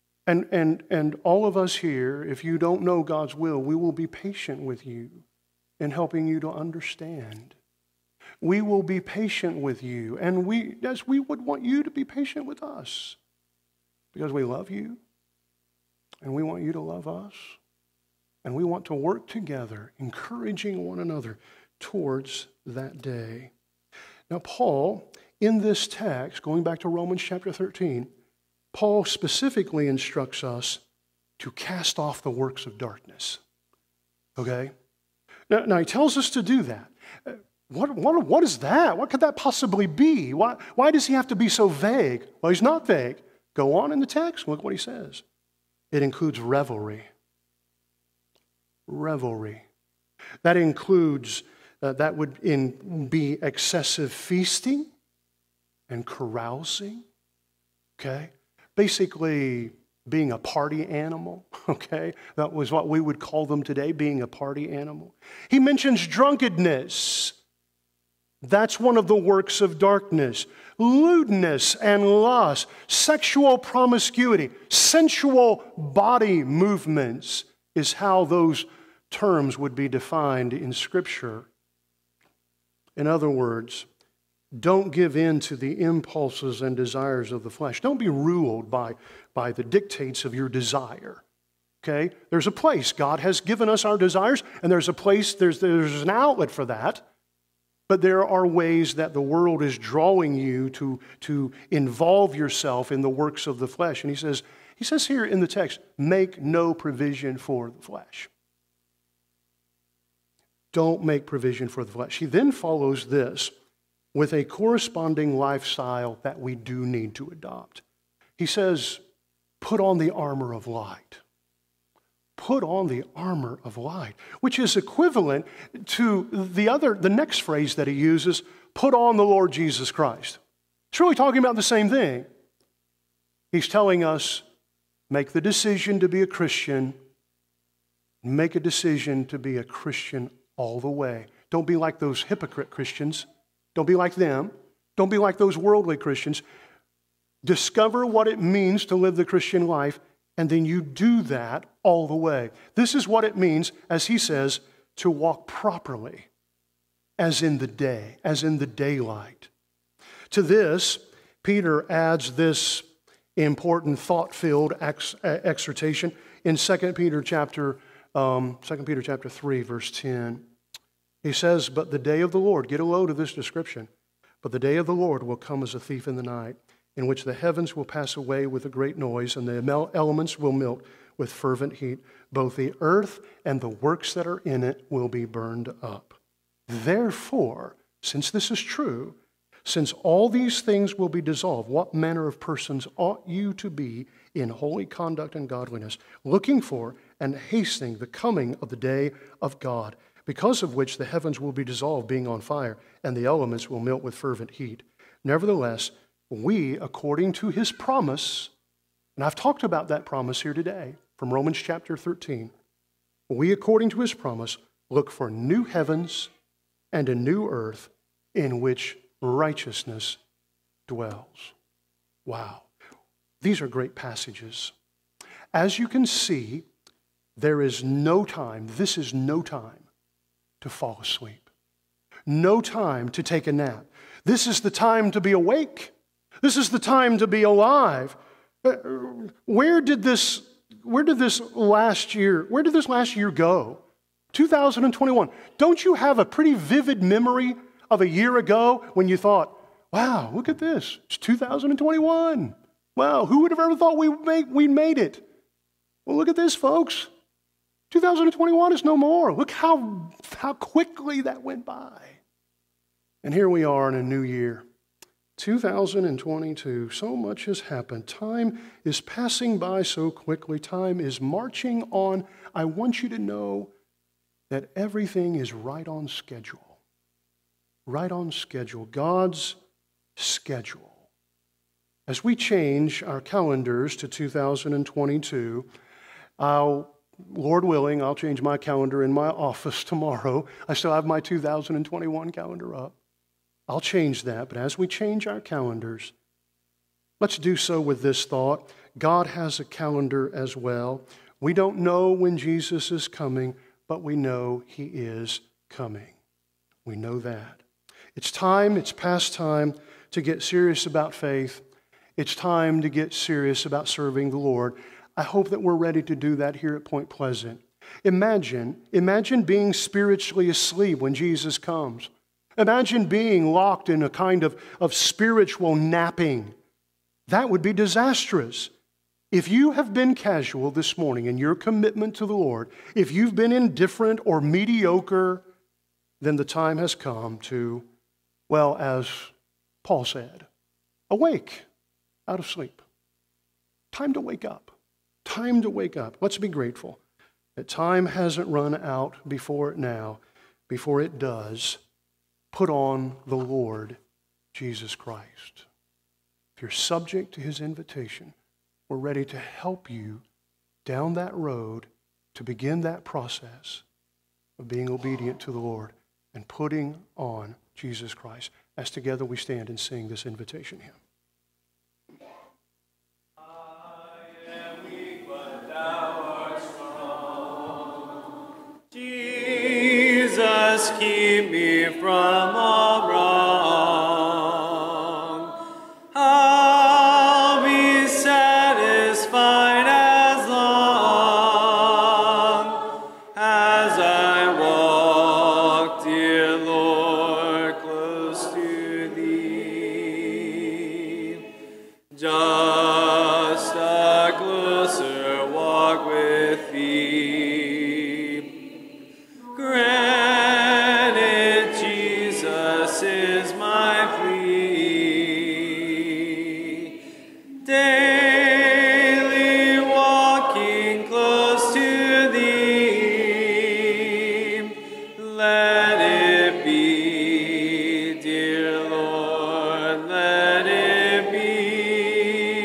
Speaker 5: And all of us here, if you don't know God's will, we will be patient with you in helping you to understand. We will be patient with you, and we would want you to be patient with us because we love you, and we want you to love us, and we want to work together, encouraging one another towards that day. Now, Paul, in this text, going back to Romans chapter 13, Paul specifically instructs us to cast off the works of darkness. Okay? Now he tells us to do that. What is that? What could that possibly be? Why does he have to be so vague? Well, he's not vague. Go on in the text. Look what he says. It includes revelry. Revelry. That includes, that would be excessive feasting and carousing. Okay? Basically, being a party animal, okay? That was what we would call them today, being a party animal. He mentions drunkenness. That's one of the works of darkness. Lewdness and lust, sexual promiscuity, sensual body movements is how those terms would be defined in Scripture. In other words, don't give in to the impulses and desires of the flesh. Don't be ruled by the dictates of your desire. Okay? There's a place. God has given us our desires, and there's a place, there's an outlet for that. But there are ways that the world is drawing you to involve yourself in the works of the flesh. And he says here in the text, make no provision for the flesh. Don't make provision for the flesh. He then follows this with a corresponding lifestyle that we do need to adopt. He says, put on the armor of light. Put on the armor of light, which is equivalent to the next phrase that he uses, put on the Lord Jesus Christ. It's really talking about the same thing. He's telling us, make the decision to be a Christian. Make a decision to be a Christian all the way. Don't be like those hypocrite Christians. Don't be like them. Don't be like those worldly Christians. Discover what it means to live the Christian life, and then you do that all the way. This is what it means, as he says, to walk properly, as in the day, as in the daylight. To this, Peter adds this important thought-filled exhortation in 2 Peter chapter 3, verse 10. He says, but the day of the Lord, get a load of this description, but the day of the Lord will come as a thief in the night, in which the heavens will pass away with a great noise, and the elements will melt with fervent heat. Both the earth and the works that are in it will be burned up. Therefore, since this is true, Since all these things will be dissolved, what manner of persons ought you to be in holy conduct and godliness, looking for and hastening the coming of the day of God, because of which the heavens will be dissolved, being on fire, and the elements will melt with fervent heat. Nevertheless, we, according to his promise, and I've talked about that promise here today from Romans chapter 13, we, according to his promise, look for new heavens and a new earth in which righteousness dwells. Wow. These are great passages. As you can see, there is no time, this is no time to fall asleep. No time to take a nap. This is the time to be awake. This is the time to be alive. Where did this last year go? 2021. Don't you have a pretty vivid memory of a year ago when you thought, wow, look at this. It's 2021. Wow, who would have ever thought we made it? Well, look at this, folks. 2021 is no more. Look how quickly that went by. And here we are in a new year. 2022, so much has happened. Time is passing by so quickly. Time is marching on. I want you to know that everything is right on schedule. Right on schedule. God's schedule. As we change our calendars to 2022, Lord willing, I'll change my calendar in my office tomorrow. I still have my 2021 calendar up. I'll change that, but as we change our calendars, let's do so with this thought. God has a calendar as well. We don't know when Jesus is coming, but we know he is coming. We know that. It's past time to get serious about faith. It's time to get serious about serving the Lord. I hope that we're ready to do that here at Point Pleasant. Imagine being spiritually asleep when Jesus comes. Imagine being locked in a kind of spiritual napping. That would be disastrous. If you have been casual this morning in your commitment to the Lord, if you've been indifferent or mediocre, then the time has come to, well, as Paul said, awake out of sleep. Time to wake up. Time to wake up. Let's be grateful that time hasn't run out before now. Before it does, put on the Lord Jesus Christ. If you're subject to his invitation, we're ready to help you down that road to begin that process of being obedient to the Lord and putting on Jesus Christ. As together we stand and sing this invitation hymn.
Speaker 2: Jesus, keep me from all wrong. I'll be satisfied as long as I walk, dear Lord, close to thee. Just a closer walk with thee. Granted, Jesus is my plea. Daily walking close to thee. Let it be, dear Lord, let it be.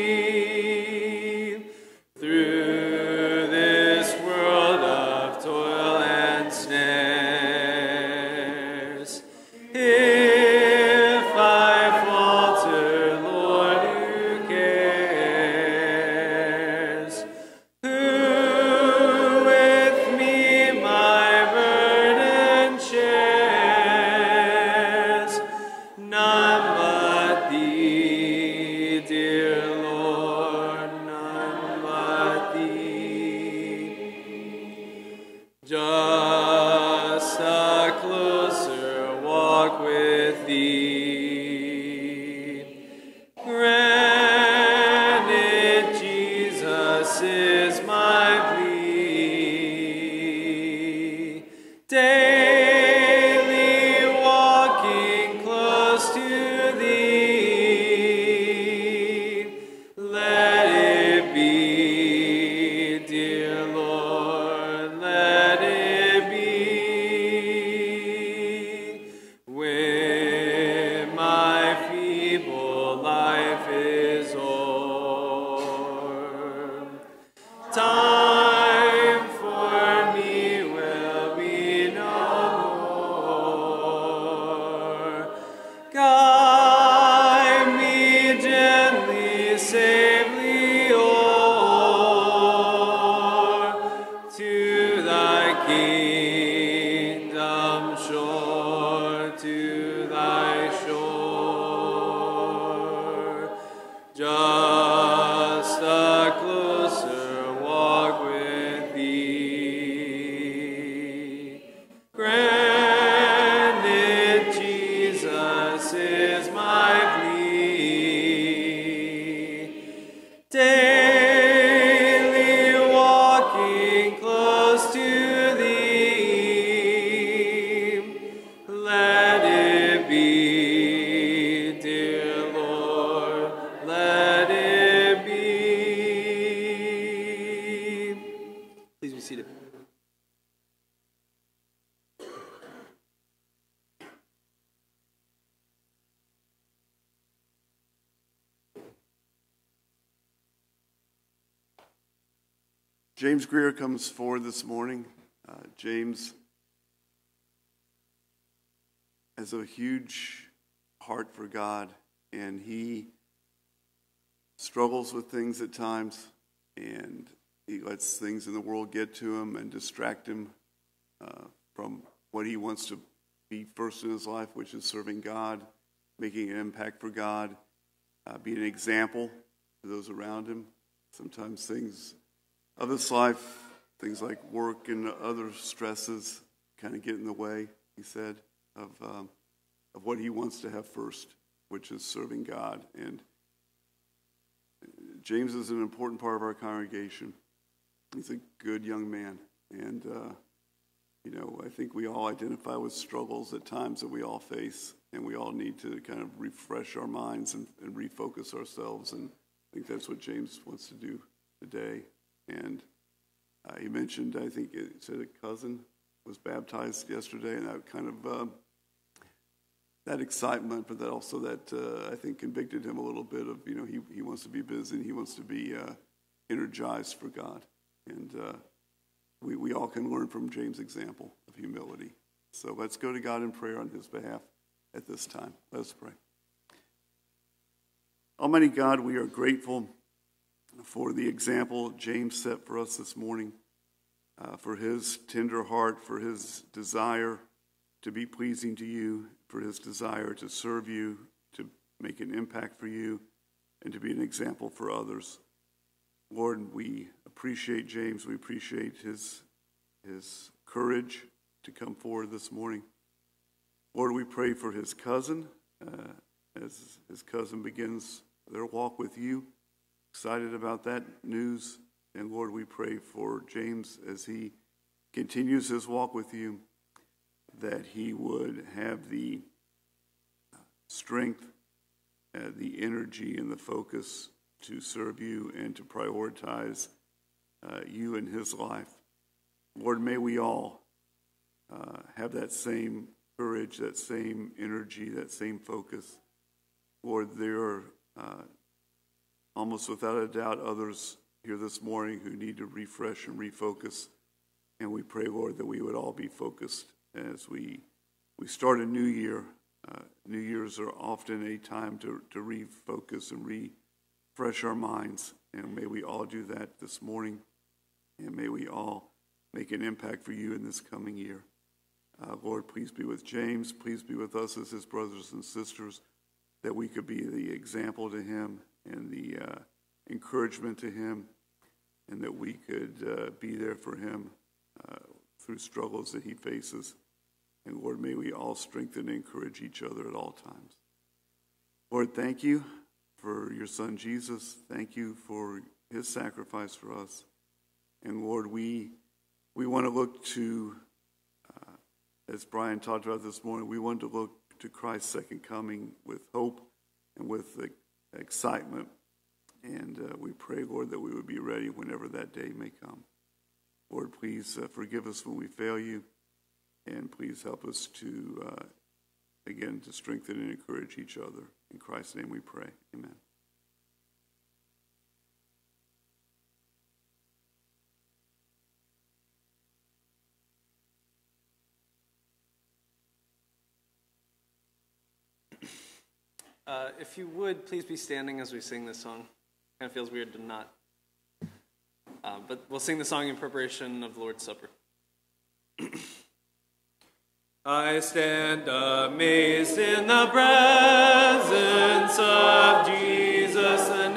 Speaker 2: just a closer walk with thee. Grant it, Jesus, is my plea. Daily walking close to thee, let it be, dear Lord, let it be. Please be seated.
Speaker 1: James Greer comes forward this morning. James has a huge heart for God, and he struggles with things at times, and he lets things in the world get to him and distract him from what he wants to be first in his life, which is serving God, making an impact for God, being an example to those around him. Sometimes things of this life, things like work and other stresses, kind of get in the way, he said, of what he wants to have first, which is serving God. And James is an important part of our congregation. He's a good young man. And, I think we all identify with struggles at times that we all face, and we all need to kind of refresh our minds and refocus ourselves. And I think that's what James wants to do today. And he mentioned, I think it said a cousin was baptized yesterday, and that kind of that excitement, but that also that I think convicted him a little bit of, he wants to be busy and he wants to be energized for God. And we all can learn from James' example of humility. So let's go to God in prayer on his behalf at this time. Let's pray. Almighty God, we are grateful for the example James set for us this morning, for his tender heart, for his desire to be pleasing to you, for his desire to serve you, to make an impact for you, and to be an example for others. Lord, we appreciate James. We appreciate his courage to come forward this morning. Lord, we pray for his cousin as his cousin begins their walk with you. Excited about that news. And Lord, we pray for James as he continues his walk with you, that he would have the strength, the energy, and the focus to serve you and to prioritize you in his life. Lord, may we all have that same courage, that same energy, that same focus. Lord, there are almost without a doubt others here this morning who need to refresh and refocus. And we pray, Lord, that we would all be focused as we start a new year. New Years are often a time to refocus and refresh our minds. And may we all do that this morning. And may we all make an impact for you in this coming year. Lord, please be with James. Please be with us as his brothers and sisters, that we could be the example to him and the encouragement to him, and that we could be there for him through struggles that he faces. And Lord, may we all strengthen and encourage each other at all times. Lord, thank you for your son Jesus. Thank you for his sacrifice for us. And Lord, we want to look to, as Brian talked about this morning, we want to look to Christ's second coming with hope and with excitement. And we pray, Lord, that we would be ready whenever that day may come. Lord, please forgive us when we fail you. And please help us to, again, to strengthen and encourage each other. In Christ's name we pray. Amen.
Speaker 2: If you would, please be standing as we sing this song. Kind of feels weird to not. But we'll sing the song in preparation of the Lord's Supper. I stand amazed in the presence of Jesus, and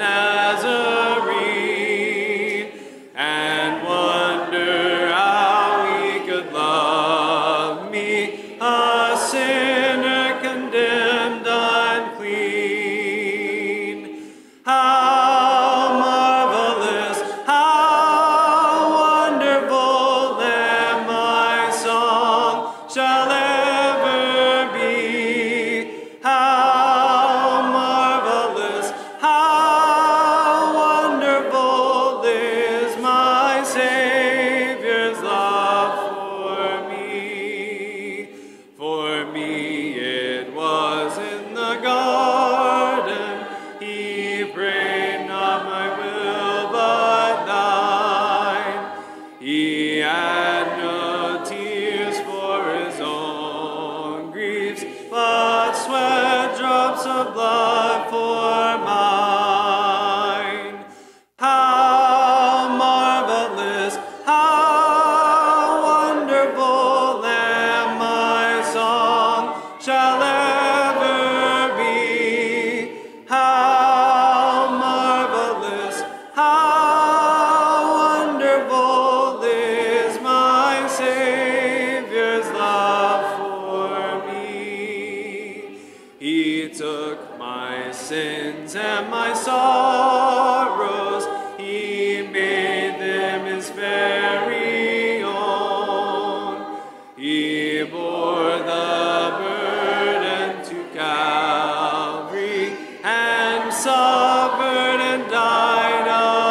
Speaker 2: my sins and my sorrows. He made them his very own. He bore the burden to Calvary and suffered and died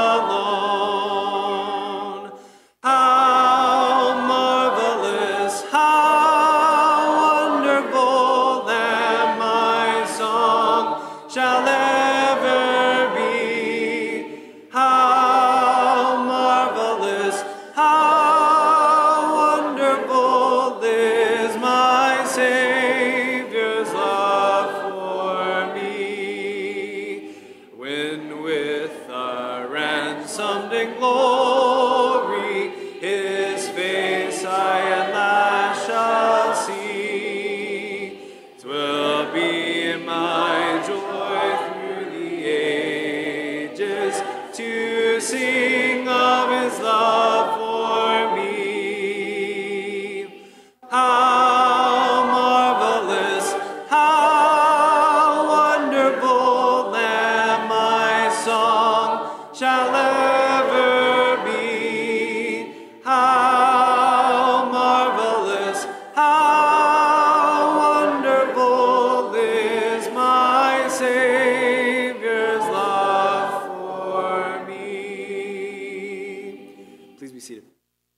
Speaker 2: alone. How marvelous, how wonderful that my song shall ever be. How marvelous, how wonderful is my Savior's love for me. When with a ransomed in glory his face I at last shall see, 'twill be my joy through the ages to sing of his love for me. How marvelous, how wonderful that my song shall ever be. How marvelous, how wonderful is my Savior's love for me. Please be seated.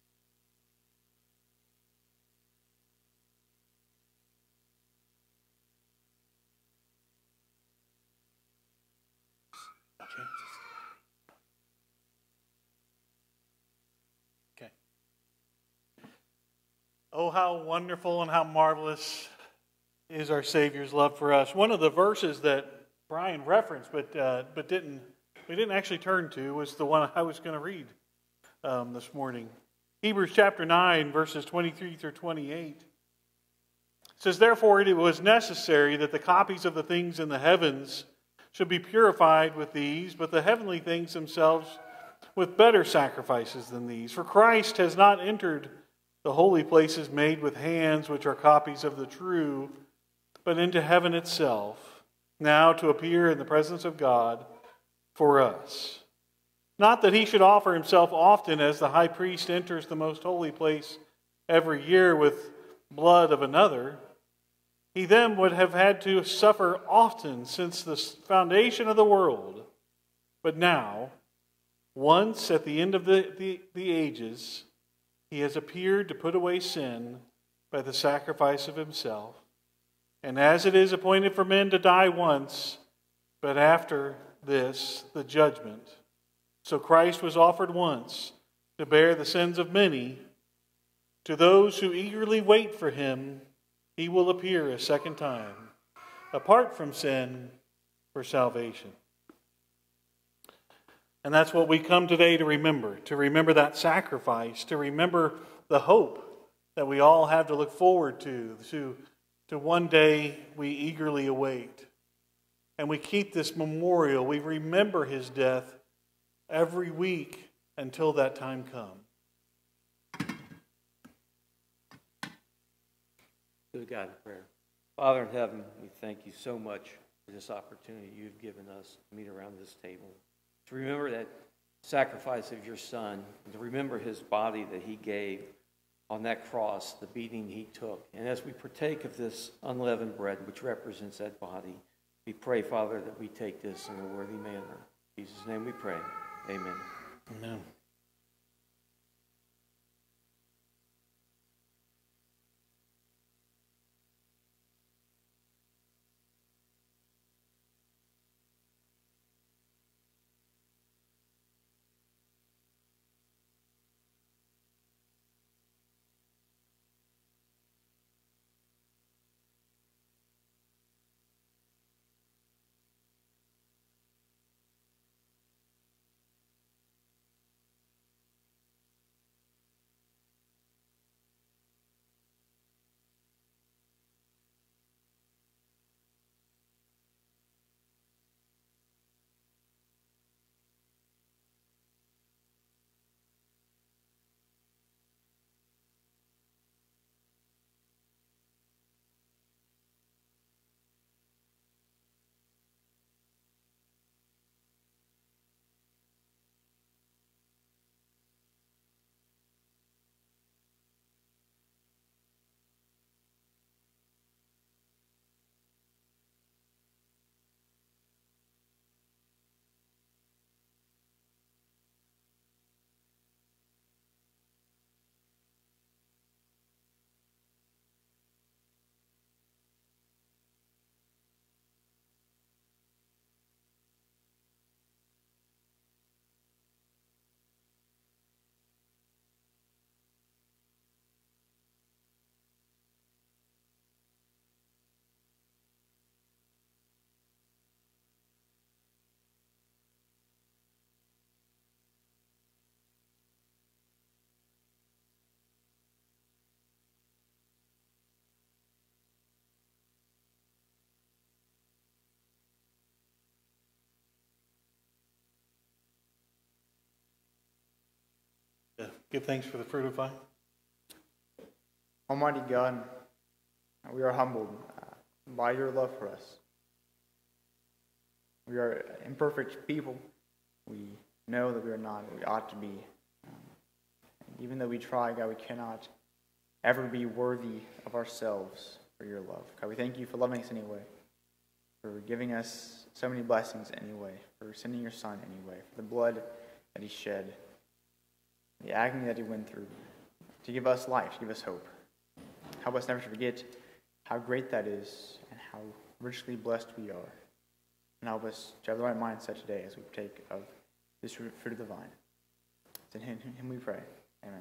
Speaker 6: Okay. Oh, how wonderful and how marvelous is our Savior's love for us. One of the verses that Brian referenced, but we didn't actually turn to, was the one I was going to read this morning. Hebrews chapter 9, verses 23 through 28. It says, "Therefore it was necessary that the copies of the things in the heavens should be purified with these, but the heavenly things themselves with better sacrifices than these. For Christ has not entered the holy places made with hands, which are copies of the true, but into heaven itself, now to appear in the presence of God for us. Not that he should offer himself often, as the high priest enters the most holy place every year with blood of another. He then would have had to suffer often since the foundation of the world. But now, once at the end of the ages, he has appeared to put away sin by the sacrifice of himself. And as it is appointed for men to die once, but after this, the judgment, so Christ was offered once to bear the sins of many. To those who eagerly wait for him, he will appear a second time, apart from sin, for salvation." And that's what we come today to remember that sacrifice, to remember the hope that we all have to look forward to one day we eagerly await. And we keep this memorial, we remember his death every week until that time comes.
Speaker 7: To God in prayer. Father in heaven, we thank you so much for this opportunity you've given us to meet around this table, to remember that sacrifice of your Son, and to remember his body that he gave on that cross, the beating he took. And as we partake of this unleavened bread, which represents that body, we pray, Father, that we take this in a worthy manner. In Jesus' name we pray. Amen.
Speaker 6: Amen. give thanks for the fruit of vine.
Speaker 8: Almighty God, we are humbled by your love for us. We are imperfect people. We know that we are not what we ought to be. Even though we try, God, we cannot ever be worthy of ourselves for your love. God, we thank you for loving us anyway, for giving us so many blessings anyway, for sending your Son anyway, for the blood that he shed, the agony that he went through, to give us life, to give us hope. Help us never to forget how great that is and how richly blessed we are. And help us to have the right mindset today as we partake of this fruit of the vine. It's in him we pray. Amen.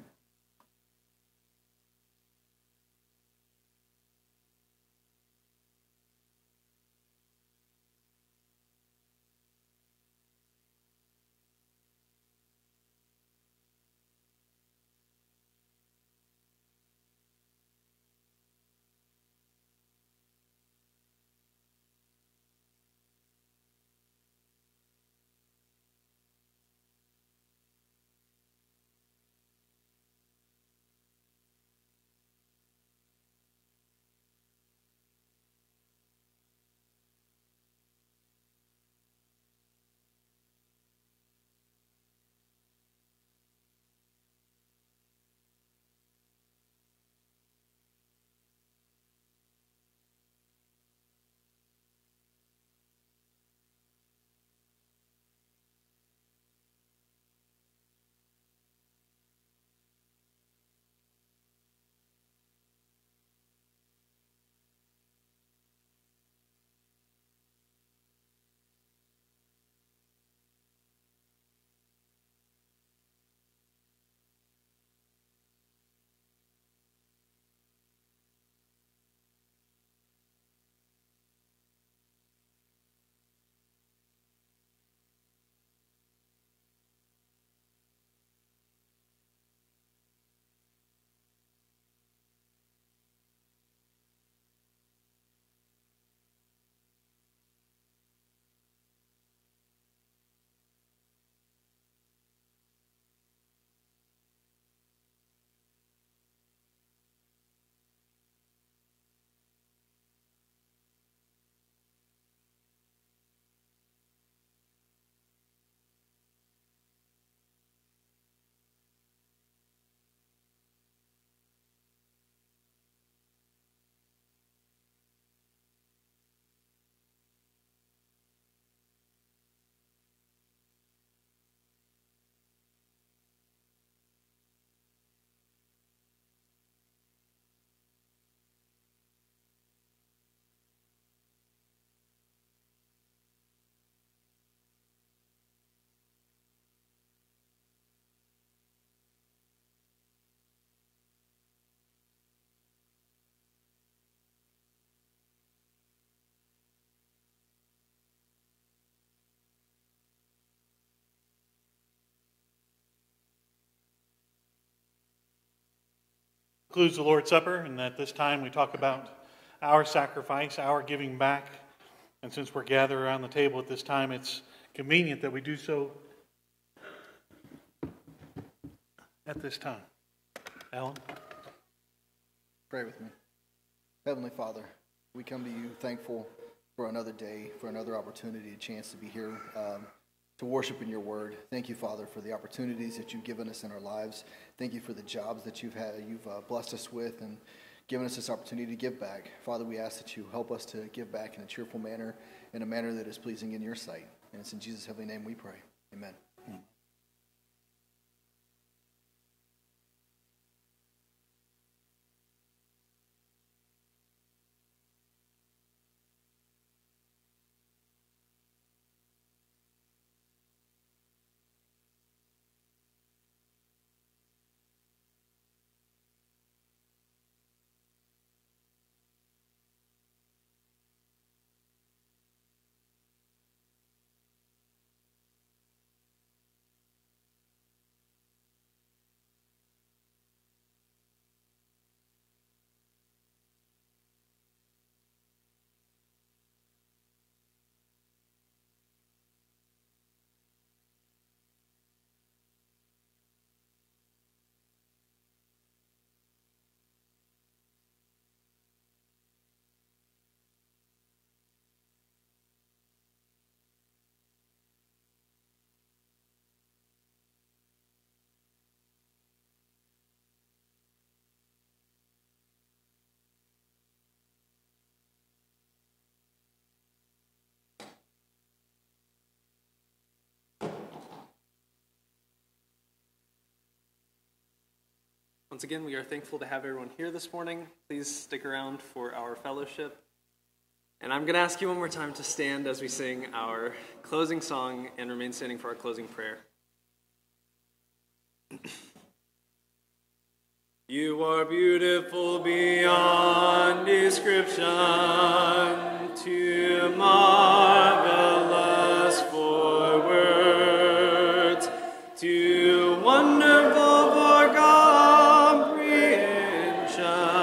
Speaker 6: Concludes the Lord's Supper, and at this time we talk about our sacrifice, our giving back. And since we're gathered around the table at this time, it's convenient that we do so at this time. Alan?
Speaker 9: Pray with me. Heavenly Father, we come to you thankful for another day, for another opportunity, a chance to be here to worship in your word. Thank you, Father, for the opportunities that you've given us in our lives. Thank you for the jobs that you've blessed us with and given us this opportunity to give back. Father, we ask that you help us to give back in a cheerful manner, in a manner that is pleasing in your sight. And it's in Jesus' heavenly name we pray. Amen.
Speaker 2: Once again, we are thankful to have everyone here this morning. Please stick around for our fellowship. And I'm going to ask you one more time to stand as we sing our closing song and remain standing for our closing prayer. You are beautiful beyond description, too marvelous for words, too wonderful for comprehension,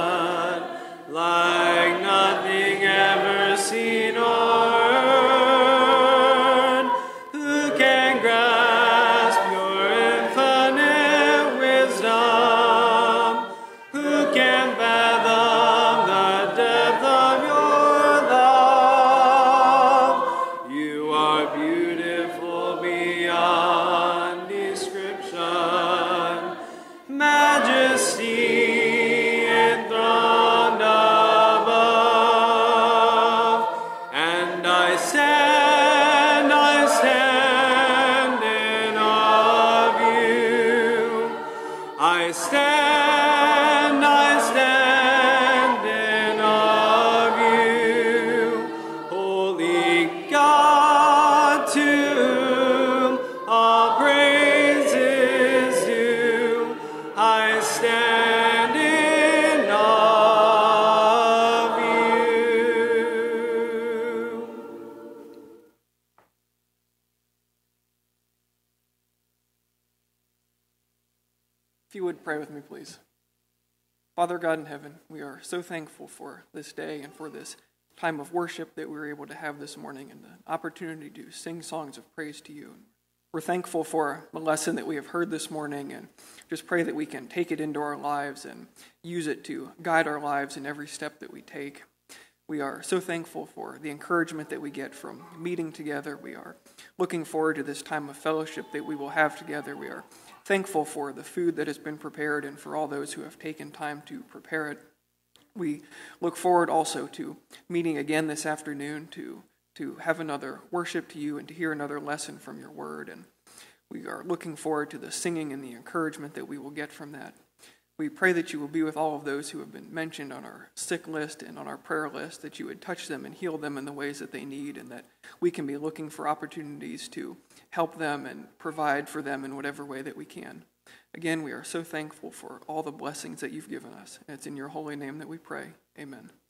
Speaker 2: like nothing ever seen or heard. Who can grasp your infinite wisdom? Who can fathom the depth of your love? You are beautiful beyond description, majesty enthroned above. And I stand in awe of you. I stand in awe of you. Holy God, to whom all praise is due. I stand in awe of you.
Speaker 10: If you would pray with me, please. Father God in heaven, we are so thankful for this day and for this time of worship that we were able to have this morning and the opportunity to sing songs of praise to you. We're thankful for the lesson that we have heard this morning and just pray that we can take it into our lives and use it to guide our lives in every step that we take. We are so thankful for the encouragement that we get from meeting together. We are looking forward to this time of fellowship that we will have together. We are thankful for the food that has been prepared and for all those who have taken time to prepare it. We look forward also to meeting again this afternoon to have another worship to you and to hear another lesson from your word. And we are looking forward to the singing and the encouragement that we will get from that. We pray that you will be with all of those who have been mentioned on our sick list and on our prayer list, that you would touch them and heal them in the ways that they need, and that we can be looking for opportunities to help them and provide for them in whatever way that we can. Again, we are so thankful for all the blessings that you've given us. And it's in your holy name that we pray. Amen.